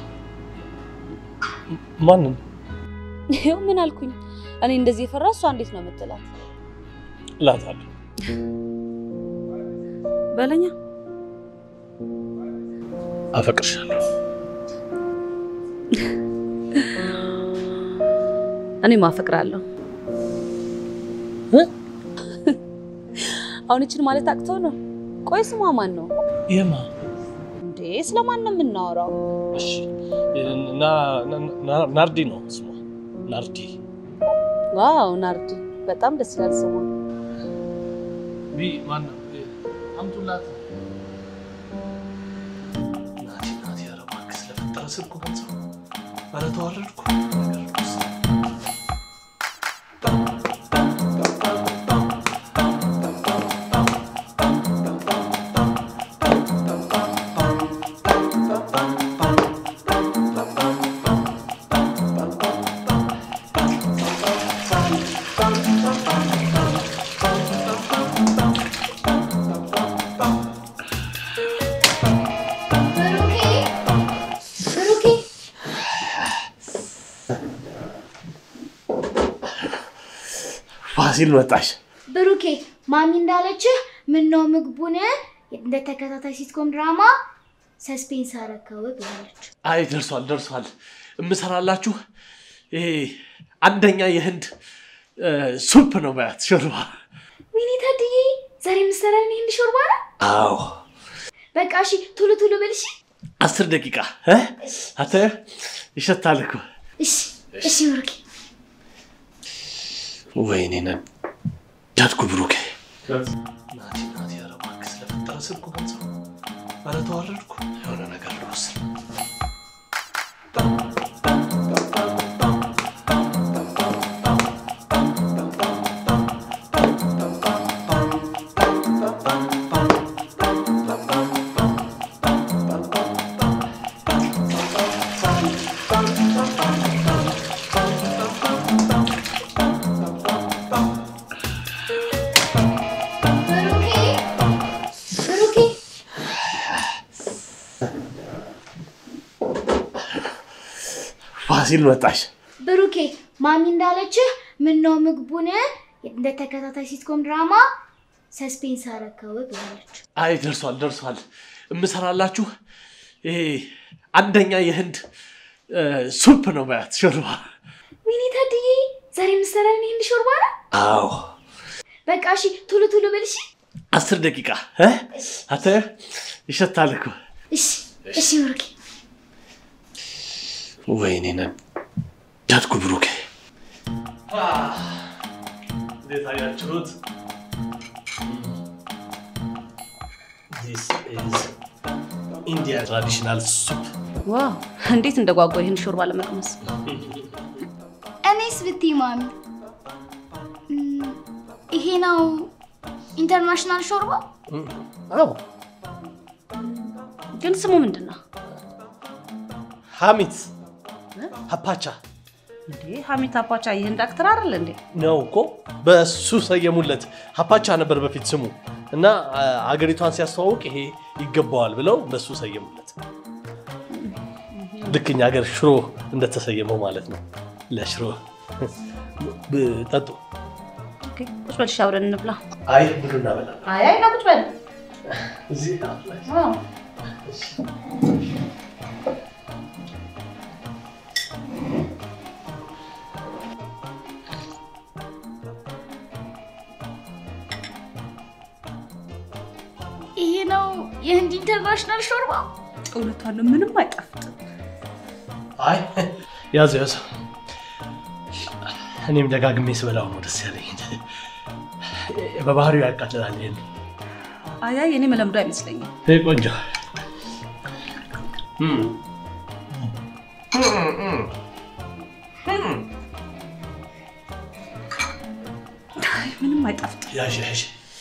ማንን ይሄው ምን አልኩኝ እኔ እንደዚህ የፈራሷ እንዴት ነው የምትላት ላታል በለኛ አፈቅርሻለሁ እኔ ማፈቅራለሁ አሁን እቺን ማለት አቅቶ ነው ቆይ ስሟ ማን ነው የማ እንዴ ስለማን ነው የምናወራው እሺ ና ናርዲ ነው ስሟ ናርዲ ዋው ናርዲ በጣም ደስ ይላል ስሟ ቢ ማን ነው አምጡላት ናቲ ናቲ አረባክ ስለፈጠረ ስልኩ ገንዘብ አረ ተዋረድኩ ፋሲል ወጣሽ ብሩኬ ማሚ እንዳለችህ ምን ነው ምግቡን እንደ ተከታታይ ሲትኮም ድራማ ሰስፔንስ አረከው ብላለች አይ ደርሷል ደርሷል እምሰራላችሁ ይሄ አንደኛ የህንድ ሱፕ ነው ማለት ሾርባ ምን ይታድይ ዛሬ ምሰራን ይሄን ሾርባ ነው አዎ በቃ እሺ ቶሎ ቶሎ በልሽ አስር ደቂቃ እ አተ ይሸታል እኮ እሺ እሺ ብሩኬ ወይኔ ነን ዳድኩ ብሩኬ ናቲ ናቲ አረባክ ስለፈጠረ ስልኩ ገንዘብ አረ ተዋረድኩ የሆነ ነገር ልወስድ ፋሲል ወጣሽ ብሩኬ ማሚ እንዳለችህ ምን ነው ምግቡን እንደ ተከታታይ ሲትኮም ድራማ ሰስፔንስ አረከው ብላለች አይ ደርሷል ደርሷል እምሰራላችሁ ይሄ አንደኛ የህንድ ሱፕ ነው ማለት ሾርባ ወይኔ ታድዬ ዛሬ ምሰራኝ ይሄን ሾርባ ነው? አዎ በቃ እሺ ቶሎ ቶሎ በልሽ። አስር ደቂቃ እ አተ ይሸታል እኮ። እሺ እሺ ብሩኬ። ወይኔ ነ ዳድኩ ብሩኬ። እንዴት አያችሁት? This is Indian traditional soup. ዋው እንዴት እንደጓጓ ይሄን ሾርባ ለመቅመስ። እኔስ ብትይ ማሚ ይሄ ነው ኢንተርናሽናል ሾርባ? አዎ ግን ስሙ ምንድነው? ሐሚት ሀፓቻ። እንዴ ሐሚት ሀፓቻ ይሄን ዳክተር አይደል እንዴ? ነው እኮ በሱ ሰየሙለት። ሀፓቻ ነበር በፊት ስሙ እና አገሪቷን ሲያስተዋውቅ ይሄ ይገባዋል ብለው በሱ ሰየሙለት። ልክኛ ሀገር ሽሮ እንደተሰየመው ማለት ነው። ለሽሮ በጠጡ ኦኬ ቁጭ በል ሻውረን እንብላ። አይ ብሉና በላ። አይ አይ ቁጭ በል እዚህ አፍላይ። አዎ ይሄ ነው የህንድ ኢንተርናሽናል ሾርባ? እውነቷን ነው ምንም አይጣፍጥም። አይ ያዘ ያዘ እኔም ደጋግሜ ስበላው ነው ደስ ያለኝ። በባህሪው ያቃጥላል ይሄን። አይ አይ እኔ መለምዶ አይመስለኝም። ይሄ ቆንጆ እም አይ ምንም አይጣፍጥም። ያሽ ያሽ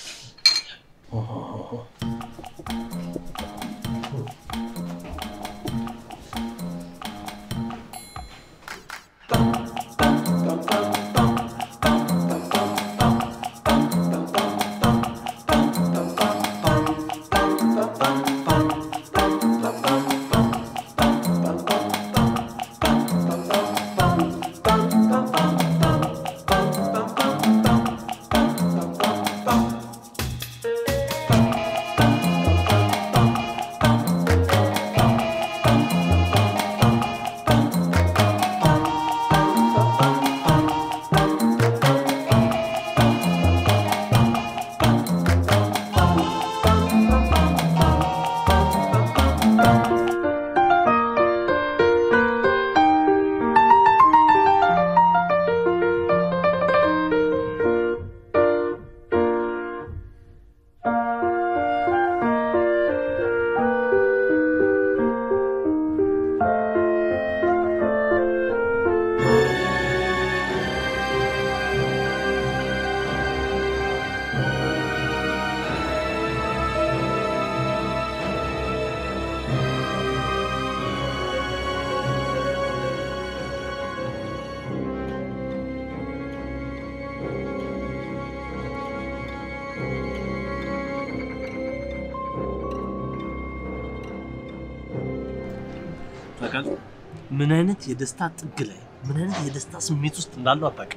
ታውቃለህ ምን አይነት የደስታ ጥግ ላይ ምን አይነት የደስታ ስሜት ውስጥ እንዳለው አታውቅም።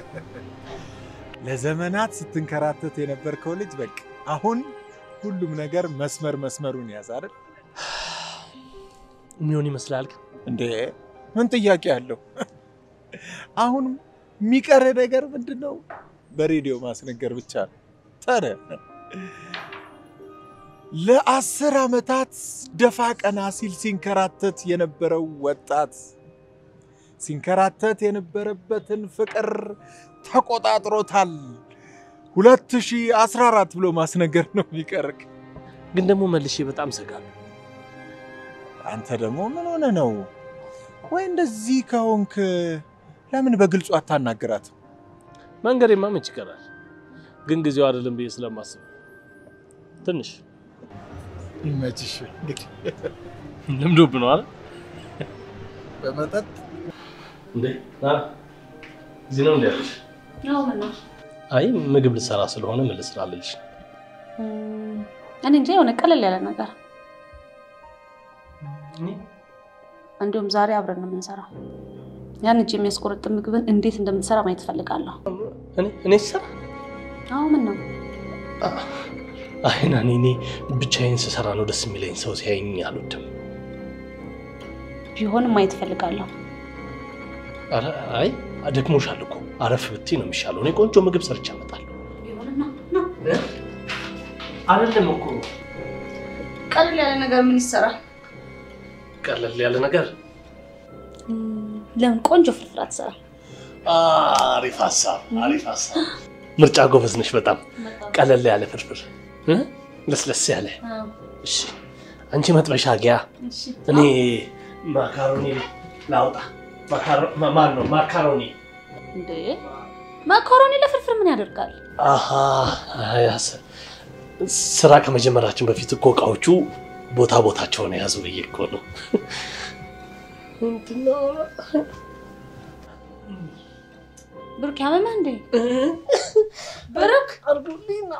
ለዘመናት ስትንከራተት የነበርከው ልጅ በቃ አሁን ሁሉም ነገር መስመር መስመሩን ያዝ አይደል? ምን ይመስላል እንዴ? ምን ጥያቄ አለው? አሁን የሚቀር ነገር ምንድነው? በሬዲዮ ማስነገር ብቻ ነው። ታዲያ ለአስር አመታት ደፋ ቀና ሲል ሲንከራተት የነበረው ወጣት ሲንከራተት የነበረበትን ፍቅር ተቆጣጥሮታል። ሁለት ሺህ አስራ አራት ብሎ ማስነገር ነው የሚቀርክ። ግን ደግሞ መልሼ በጣም ሰጋለሁ። አንተ ደግሞ ምን ሆነ ነው? ወይ እንደዚህ ከሆንክ ለምን በግልጹ አታናገራት? መንገሬማ ምን ይቀራል? ግን ጊዜው አይደለም ብዬ ስለማስብ ትንሽ ይመችሽ። ለምዶብህ ነው አይደል? በመጠጥ እንዴ ና እዚህ ነው እንዴልሽ? ነው ምን ነው? አይ ምግብ ልሰራ ስለሆነ ምን ልስራልሽ? እኔ እንጃ የሆነ ቀለል ያለ ነገር። እንደውም ዛሬ አብረን ነው የምንሰራው። ያን እጅ የሚያስቆርጥ ምግብን እንዴት እንደምትሰራ ማየት ፈልጋለሁ። እኔ እኔ ሰራ? አዎ ምን ነው? አይ ናኒ እኔ ብቻዬን ስሰራ ነው ደስ የሚለኝ። ሰው ሲያየኝ አልወድም። ቢሆንም ማየት ፈልጋለሁ። አረ አይ አደክሞሻል እኮ አረፍ ብትይ ነው የሚሻለው እኔ ቆንጆ ምግብ ሰርቼ አመጣለሁ ይሆንና ና አይደለም እኮ ቀለል ያለ ነገር ምን ይሰራል ቀለል ያለ ነገር ለምን ቆንጆ ፍርፍር አትሰራ አሪፍ ሐሳብ አሪፍ ሐሳብ ምርጫ ጎበዝ ነሽ በጣም ቀለል ያለ ፍርፍር ለስለስ ያለ እሺ አንቺ መጥበሻ አጊያ እኔ ማካሮኒ ላውጣ ማካሮኒ ማን ነው ማካሮኒ እንዴ ማካሮኒ ለፍርፍር ምን ያደርጋል አሃ ያሰ ስራ ከመጀመራችን በፊት እኮ እቃዎቹ ቦታ ቦታቸውን ያዙ ብዬ እኮ ነው እንትና ብሩክ ያመማ እንዴ ብሩክ አርዱሊና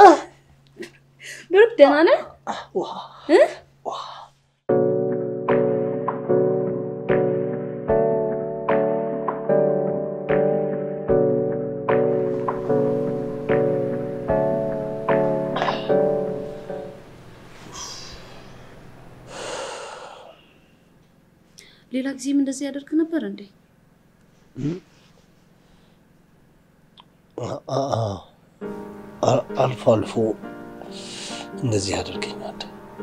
ብሩክ ደህና ነህ ዋ እ ዋ ሌላ ጊዜም እንደዚህ ያደርግ ነበር እንዴ አልፎ አልፎ እንደዚህ ያደርገኛል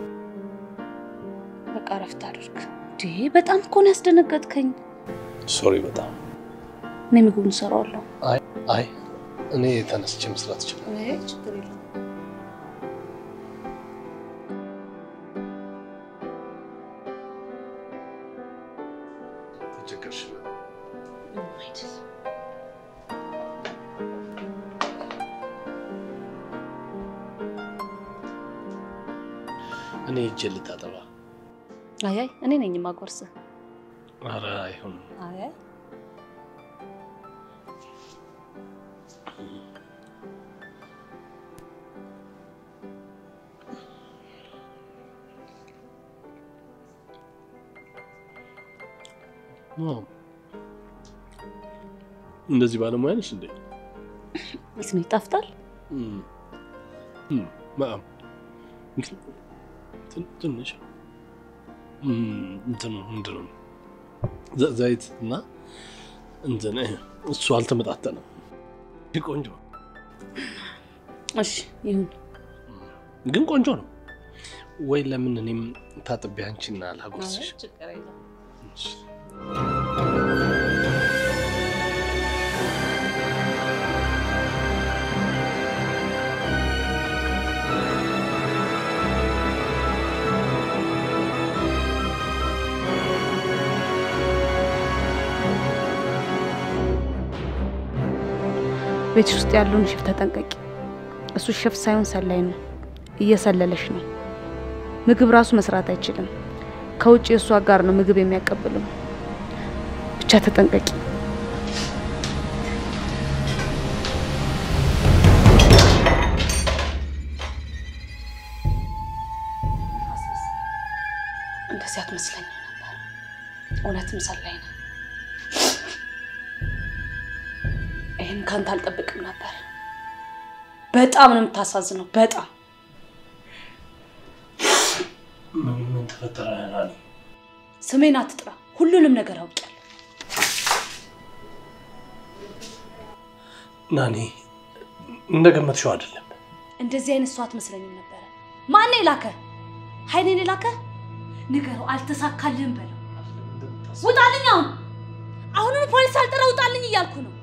በቃ ረፍት አድርግ እንዴ በጣም እኮ ነው ያስደነገጥከኝ ሶሪ በጣም እኔ ምግቡን ሰራዋለሁ አይ አይ እኔ ተነስቼ መስራት እችላለሁ አይ ችግር የለም ተቸገርሽ እኔ እጄን ልታጠባ አይ አይ እኔ ነኝ የማጎርስህ ኧረ አይሆን አይ አይ እንደዚህ ባለሙያ ነሽ እንዴ እስኪ ይጣፍጣል እም እም ማም ትንሽ እም እንትን ምንድን ነው ዘይት እና እንትን እሱ አልተመጣጠንም ቆንጆ እሺ ይሁን ግን ቆንጆ ነው ወይ ለምን እኔም ታጥቤ አንቺና ላጎርስሽ ችግር የለም ቤት ውስጥ ያለውን ሼፍ ተጠንቀቂ እሱ ሼፍ ሳይሆን ሰላይ ነው እየሰለለሽ ነው ምግብ ራሱ መስራት አይችልም ከውጪ እሱ ጋር ነው ምግብ የሚያቀብለው ብቻ ተጠንቀቂ እንደዚህ አትመስለኝ ነበር እውነትም ሰላይ ነው ይሄን ካንተ አልጠብቅም ነበር በጣም ነው የምታሳዝነው በጣም ምን ተፈጠረ ናኒ ስሜን አትጥራ ሁሉንም ነገር አውቃለሁ ናኒ እንደገመትሽው አይደለም እንደዚህ አይነት ሰው አትመስለኝም ነበር ማን ይላከ ኃይሌን ይላከ ንገረው አልተሳካልህም በለው ውጣልኝ አሁን አሁንም ፖሊስ አልጠራ ውጣልኝ እያልኩ ነው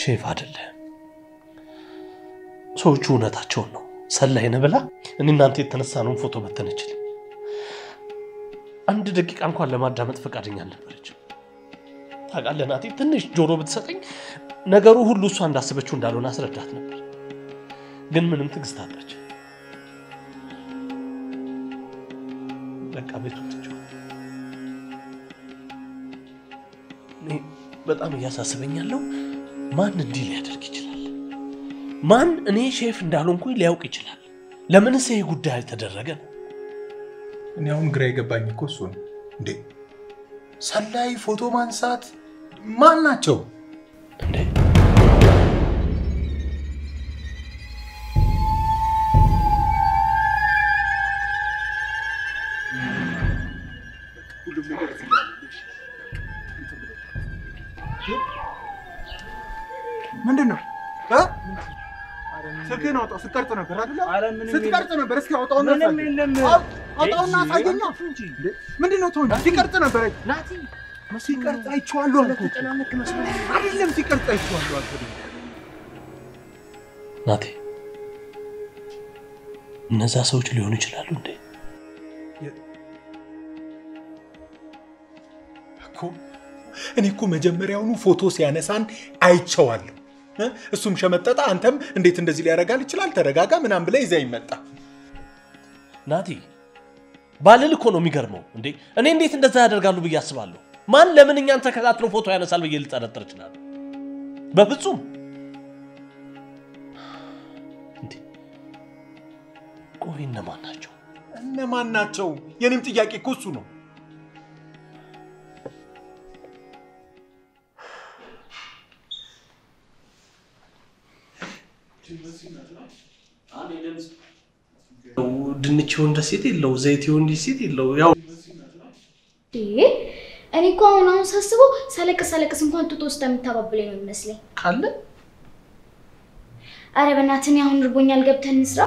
ሼፍ አይደለም ሰዎቹ እውነታቸውን ነው ሰላይ ነህ ብላ እኔ እናንተ የተነሳነውን ፎቶ በተነችልኝ አንድ ደቂቃ እንኳን ለማዳመጥ ፈቃደኛ አልነበረች ታውቃለህ ናቲ ትንሽ ጆሮ ብትሰጠኝ ነገሩ ሁሉ እሷ እንዳሰበችው እንዳልሆነ አስረዳት ነበር ግን ምንም ትግስት አጣች በቃ ቤቱ ትጭው እኔ በጣም ያሳስበኛለሁ ማን እንዲህ ሊያደርግ ይችላል ማን እኔ ሼፍ እንዳልሆንኩኝ ሊያውቅ ይችላል ለምንስ ይሄ ጉዳይ አልተደረገ እኔ አሁን ግራ የገባኝ እኮ እሱ ነው እንዴ ሰላይ ፎቶ ማንሳት ማን ናቸው እንዴ ምንድነው እ ስልኬን አውጣው ስቀርጽ ነበር አይደል ስትቀርጽ ነበር እስኪ አውጣውና አውጣውና አሳየኛ እንዴ ምንድነው ተው ሲቀርጽ ነበር ናቲ ሲቀርጽ አይቼዋለሁ አልኩ ተጨናነክ መስሎኝ አይደለም ሲቀርጽ አይቼዋለሁ አልኩ ናቲ እነዛ ሰዎች ሊሆኑ ይችላሉ እንዴ እኮ እኔ እኮ መጀመሪያውኑ ፎቶ ሲያነሳን አይቼዋለሁ እሱም ሸመጠጣ አንተም እንዴት እንደዚህ ሊያረጋል ይችላል ተረጋጋ ምናም ብለ ይዘይ መጣ ናቲ ባለል እኮ ነው የሚገርመው እንዴ እኔ እንዴት እንደዛ ያደርጋሉ ብዬ አስባለሁ ማን ለምን እኛን ተከታትሎ ፎቶ ያነሳል ብዬ ልጠረጥር ይችላል በፍጹም እንዴ ቆይ እነማን ናቸው እነማን ናቸው የኔም ጥያቄ እኮ እሱ ነው ድንች ወንደ ሴት የለው ዘይት ወንደ ሴት የለው ያው እኔ እኮ አሁን አሁን ሳስበው ሰለቀ ሰለቀስ እንኳን ጡጦ ውስጥ የምታባብለኝ ነው የሚመስለኝ ካለ አረ በእናትህ አሁን ርቦኛል ገብተን እንስራ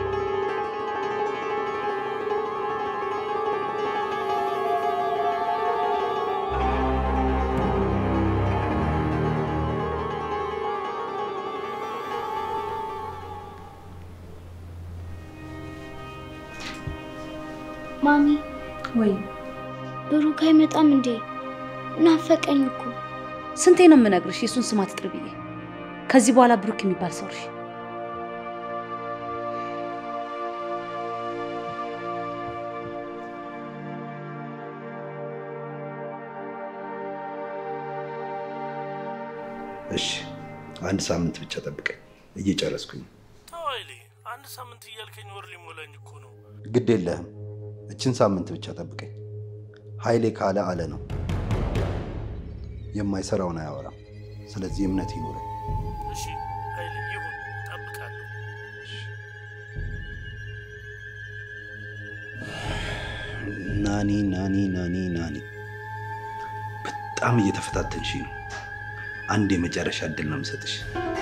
ማሚ ወይ ብሩክ አይመጣም እንዴ ናፈቀኝ እኮ ስንቴ ነው የምነግርሽ የሱን ስም አትጥሪ ብዬ ከዚህ በኋላ ብሩክ የሚባል ሰው እሺ እሺ አንድ ሳምንት ብቻ ጠብቀኝ እየጨረስኩኝ ታውይሊ አንድ ሳምንት እያልከኝ ወር ሊሞላኝ እኮ ነው ግድ የለህም እችን ሳምንት ብቻ ጠብቀኝ ኃይሌ ካለ አለ ነው የማይሰራውን አያወራም ስለዚህ እምነት ይኖረኝ እሺ ኃይሌ ይሁን ጠብቃለሁ ናኒ ናኒ ናኒ ናኒ በጣም እየተፈታተንሽ ነው አንድ የመጨረሻ እድል ነው የምሰጥሽ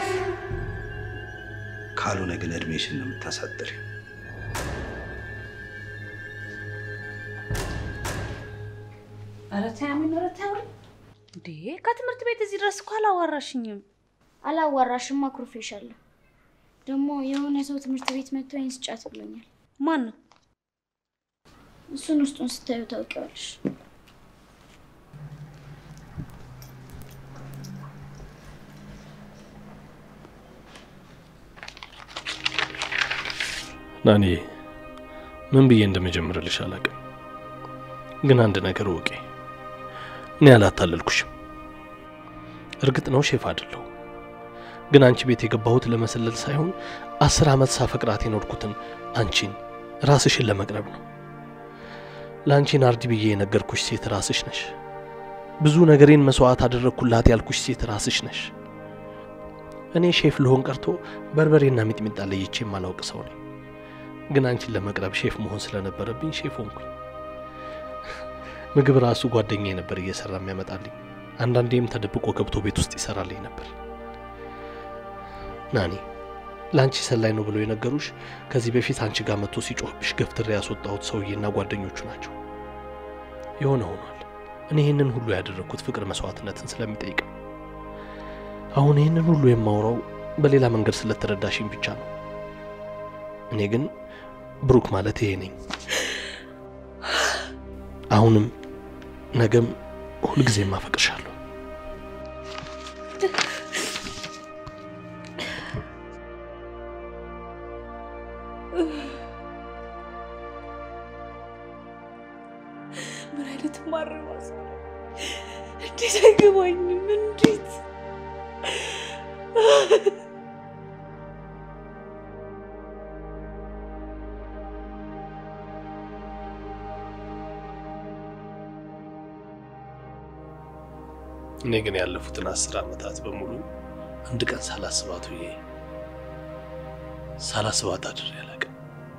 ካልሆነ ግን እድሜሽን ነው የምታሳጥሪ አረታ ያምን ወራታው እንዴ ከትምህርት ቤት እዚህ ድረስ እኮ አላዋራሽኝም አላዋራሽም አኩርፌሻለሁ ደግሞ የሆነ ሰው ትምህርት ቤት መጥቶ ይንስጫት ብሎኛል ማን ነው እሱን ውስጡን ስታዩ ታውቂዋለሽ ናኒ ምን ብዬ እንደመጀመርልሽ አላውቅም ግን አንድ ነገር ወቄ እኔ አላታለልኩሽም እርግጥ ነው ሼፍ አይደለሁ ግን አንቺ ቤት የገባሁት ለመሰለል ሳይሆን አስር አመት ሳፈቅራት የኖርኩትን አንቺን ራስሽን ለመቅረብ ነው ላንቺ ናርዲ ብዬ የነገርኩሽ ሴት ራስሽ ነሽ ብዙ ነገሬን መስዋዕት አደረኩላት ያልኩሽ ሴት ራስሽ ነሽ እኔ ሼፍ ልሆን ቀርቶ በርበሬና ሚጥሚጣ ለይቼ ማላውቅ ሰው ነኝ ግን አንቺን ለመቅረብ ሼፍ መሆን ስለነበረብኝ ሼፍ ሆንኩኝ ምግብ ራሱ ጓደኛዬ ነበር እየሰራ የሚያመጣልኝ አንዳንዴም ተደብቆ ገብቶ ቤት ውስጥ ይሰራልኝ ነበር ናኒ ላንቺ ሰላይ ነው ብሎ የነገሩሽ ከዚህ በፊት አንቺ ጋር መጥቶ ሲጮህብሽ ገፍትሬ ያስወጣሁት ሰውዬና ጓደኞቹ ናቸው የሆነ ሆኗል እኔ ይሄንን ሁሉ ያደረኩት ፍቅር መስዋዕትነትን ስለሚጠይቅ አሁን ይሄንን ሁሉ የማወራው በሌላ መንገድ ስለተረዳሽኝ ብቻ ነው። እኔ ግን ብሩክ ማለት ይሄ ነኝ። አሁንም ነገም ሁሉ ጊዜ ማፈቅርሻለሁ። ምን አይነት ማረባስ እንዴት አይገባኝም እንዴት እኔ ግን ያለፉትን አስር አመታት በሙሉ አንድ ቀን ሳላስባት ይሄ ሳላስባት አድሬ አላውቅም።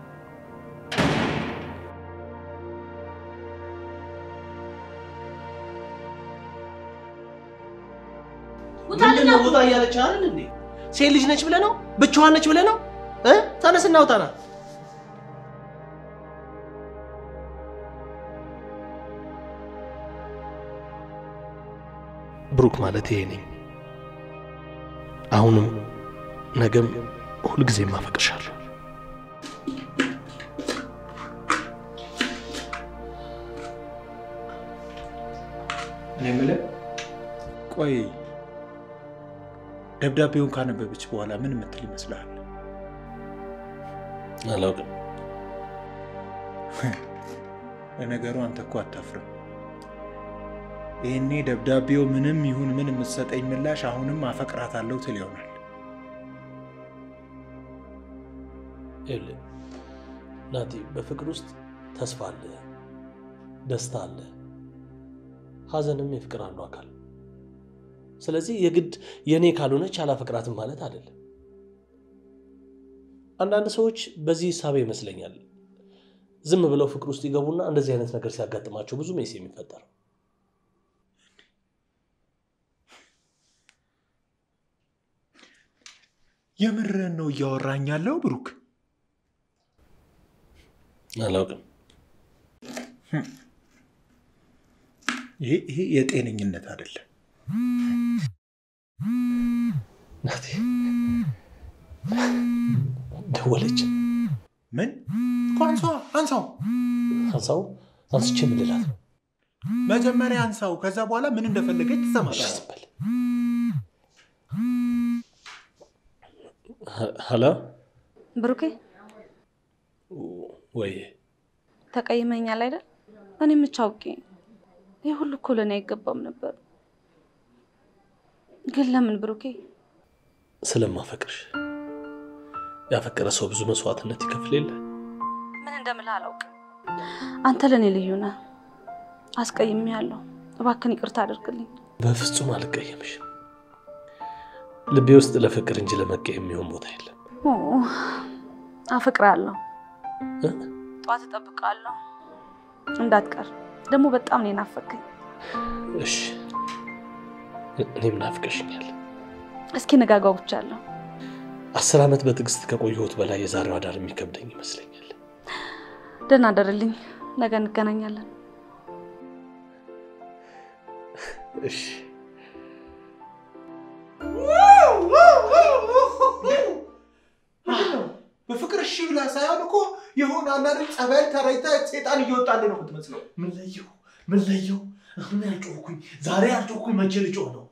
ወጣልና ወጣ ያለች አይደል እንዴ? ሴት ልጅ ነች ብለህ ነው? ብቻዋን ነች ብለህ ነው? እ ተነስና ውጣና ብሩክ ማለት ይሄ ነኝ። አሁንም ነገም ሁሉ ጊዜ ማፈቅርሻለሁ። እኔ የምልህ ቆይ ደብዳቤውን ካነበበች በኋላ ምን ምትል ይመስልሃል? አላውቅም። ለነገሩ አንተ እኮ አታፍርም። ይሄኔ ደብዳቤው ምንም ይሁን ምን የምትሰጠኝ ምላሽ አሁንም አፈቅራታለሁ ትል ይሆናል። ኤል ናቲ በፍቅር ውስጥ ተስፋ አለ፣ ደስታ አለ፣ ሀዘንም የፍቅር አንዱ አካል። ስለዚህ የግድ የኔ ካልሆነች አላፈቅራትም ማለት አይደለም። አንዳንድ ሰዎች በዚህ ሐሳብ ይመስለኛል ዝም ብለው ፍቅር ውስጥ ይገቡና እንደዚህ አይነት ነገር ሲያጋጥማቸው ብዙ ሜስ የሚፈጠር የምርን ነው እያወራኝ ያለው ብሩክ? አላውቅም። ይሄ ይሄ የጤነኝነት አይደለም። ናቲ ደወለች። ምን? አንሳው አንሳው አንሳው አንስቼ ምን ልላት? መጀመሪያ አንሳው፣ ከዛ በኋላ ምን እንደፈለገች ትሰማለህ። ሀላ ብሩኬ ወይ ተቀይመኛል አይደል? እኔ ምቻውቂ ይሄ ሁሉ እኮ ለኔ አይገባም ነበር። ግን ለምን ብሩኬ? ስለማፈቅርሽ። ያፈቀረ ሰው ብዙ መስዋዕትነት ይከፍል የለ? ምን እንደምልህ አላውቅም። አንተ ለኔ ልዩ ነህ። አስቀይሜያለሁ። እባክህን ይቅርታ አድርግልኝ። በፍጹም አልቀየምሽም። ልቤ ውስጥ ለፍቅር እንጂ ለመቀየም የሚሆን ቦታ የለም። ኦ አፈቅራለሁ። ጧት እጠብቃለሁ እንዳትቀር። ደግሞ በጣም ነው ናፈቀኝ። እሺ እኔም ናፍቀሽኛል። እስኪ ነጋጋውቻለሁ። አስር አመት በትዕግስት ከቆየሁት በላይ የዛሬው አዳር የሚከብደኝ ይመስለኛል። ደህና አደርልኝ። ነገ እንገናኛለን። እሺ በፍቅር እሺ ብላ ሳይሆን እኮ የሆነ አንዳንድ ጸበል ተረይታ ሰይጣን እየወጣለ ነው የምትመስለው። ምን ለየው ምን ለየው? አሁን ያልጮኩኝ ዛሬ ያልጮኩኝ መቼ ልጮህ ነው?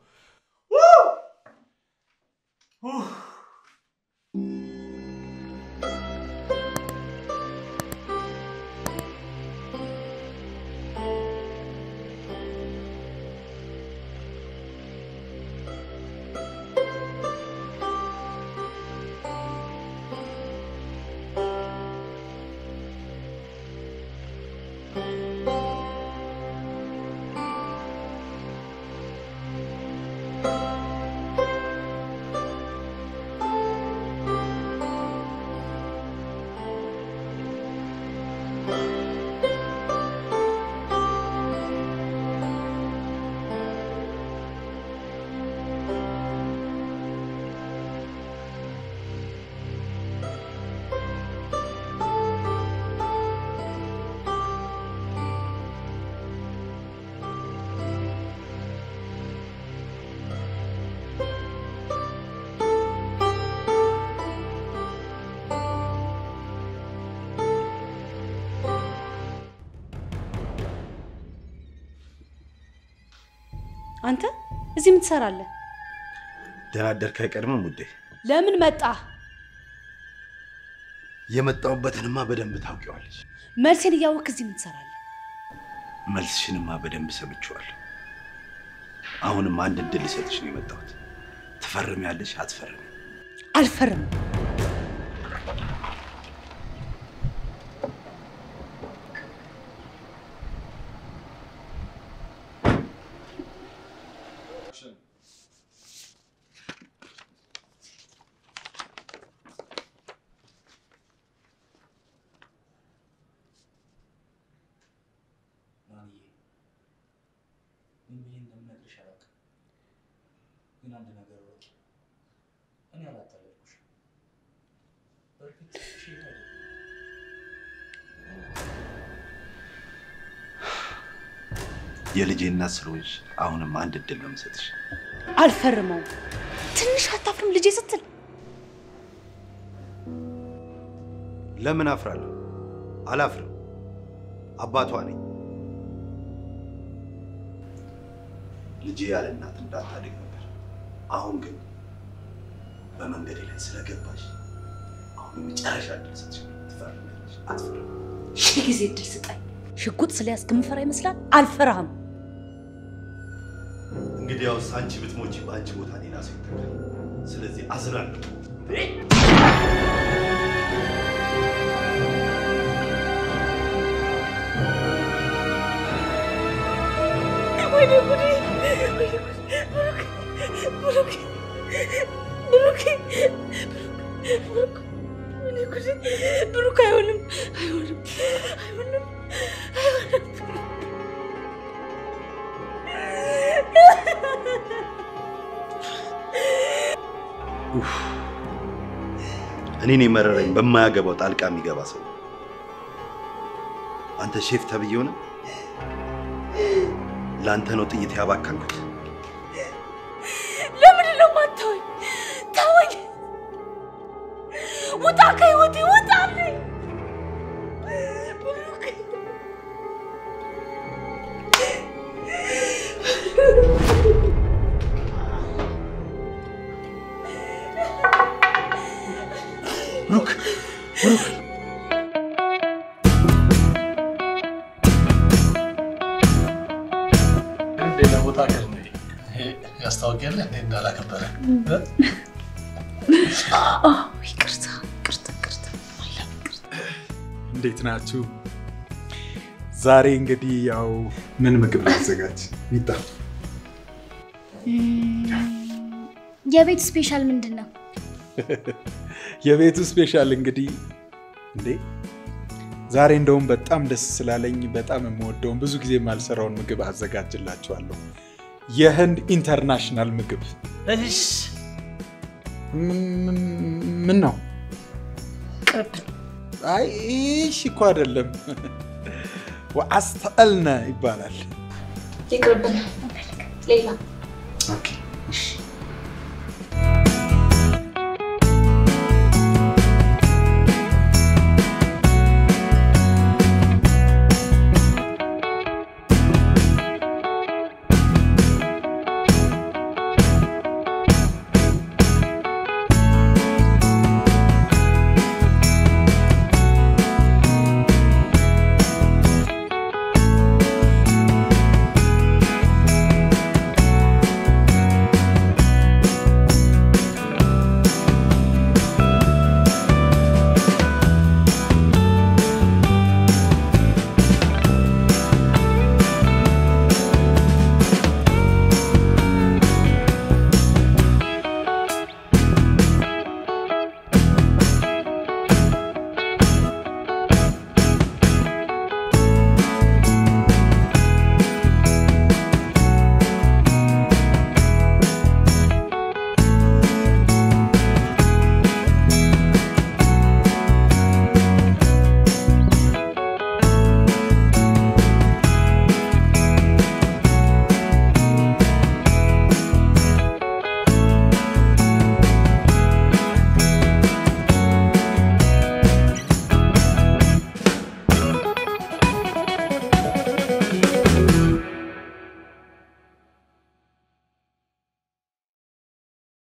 አንተ እዚህ ምን ትሰራለህ? ደናደር ከቀድመም ውዴ ለምን መጣ? የመጣውበትንማ በደንብ ታውቂዋለሽ። መልሴን እያወቅ እዚህ ምን ትሰራለህ? መልስሽንማ በደንብ ሰምቼዋለሁ። አሁንም አንድ እድል ልሰጥሽ ነው የመጣሁት። ትፈርሚያለሽ አትፈርሚ? አልፈርም። የልጄ እናት ስለሆንሽ አሁንም አንድ እድል ነው የምሰጥሽ። አልፈርመው። ትንሽ አታፍርም ልጄ ስትል? ለምን አፍራለሁ? አላፍርም። አባቷ ነኝ። ልጄ ያለ እናት እንዳታድግ ነበር። አሁን ግን በመንገዴ ላይ ስለገባሽ አሁን የመጨረሻ እድል ሰጥሽ። ትፈርሚያለሽ አትፈርሚ? ሺህ ጊዜ እድል ስጠኝ። ሽጉጥ ስለያዝክ የምፈራ ይመስላል? አልፈራህም። እንግዲህ ያው አንቺ ብትሞቺ በአንቺ ቦታ ሌላ ሰው ይተካል። ስለዚህ አዝናለሁ። ወይኔ ጉዴ! ወይኔ ጉዴ! ብሩክ! ብሩክ! ብሩክ! ወይኔ ጉዴ! ብሩክ አይሆንም! አይሆንም! አይሆንም! አይሆንም! ኡፍ! እኔን የመረረኝ በማያገባው ጣልቃ የሚገባ ሰው። አንተ ሼፍ ተብዬው ነው? ላንተ ነው ጥይት ያባከንኩት። ለምን ነው ማታወኝ? ታወኝ! ውጣ ከህይወቴ ውጣልኝ! ብሩክ! ብሩክ! ብሩክ! ሌላ ቦታ ገር ነው ያስታውቂያለ እንዴ እንዳላከበረ ኦ ይቅርታ ይቅርታ ይቅርታ እንዴት ናችሁ? ዛሬ እንግዲህ ያው ምን ምግብ ላዘጋጅ? ሚጣ የቤት ስፔሻል ምንድነው? የቤቱ ስፔሻል እንግዲህ እንዴ ዛሬ እንደውም በጣም ደስ ስላለኝ በጣም የምወደውን ብዙ ጊዜ የማልሰራውን ምግብ አዘጋጅላችኋለሁ። የህንድ ኢንተርናሽናል ምግብ። እሺ ምን ነው? ቅርብ። አይ እሺ እኮ አይደለም። ወአስተልነ ይባላል። ይቅርብን። ሌላ ኦኬ እሺ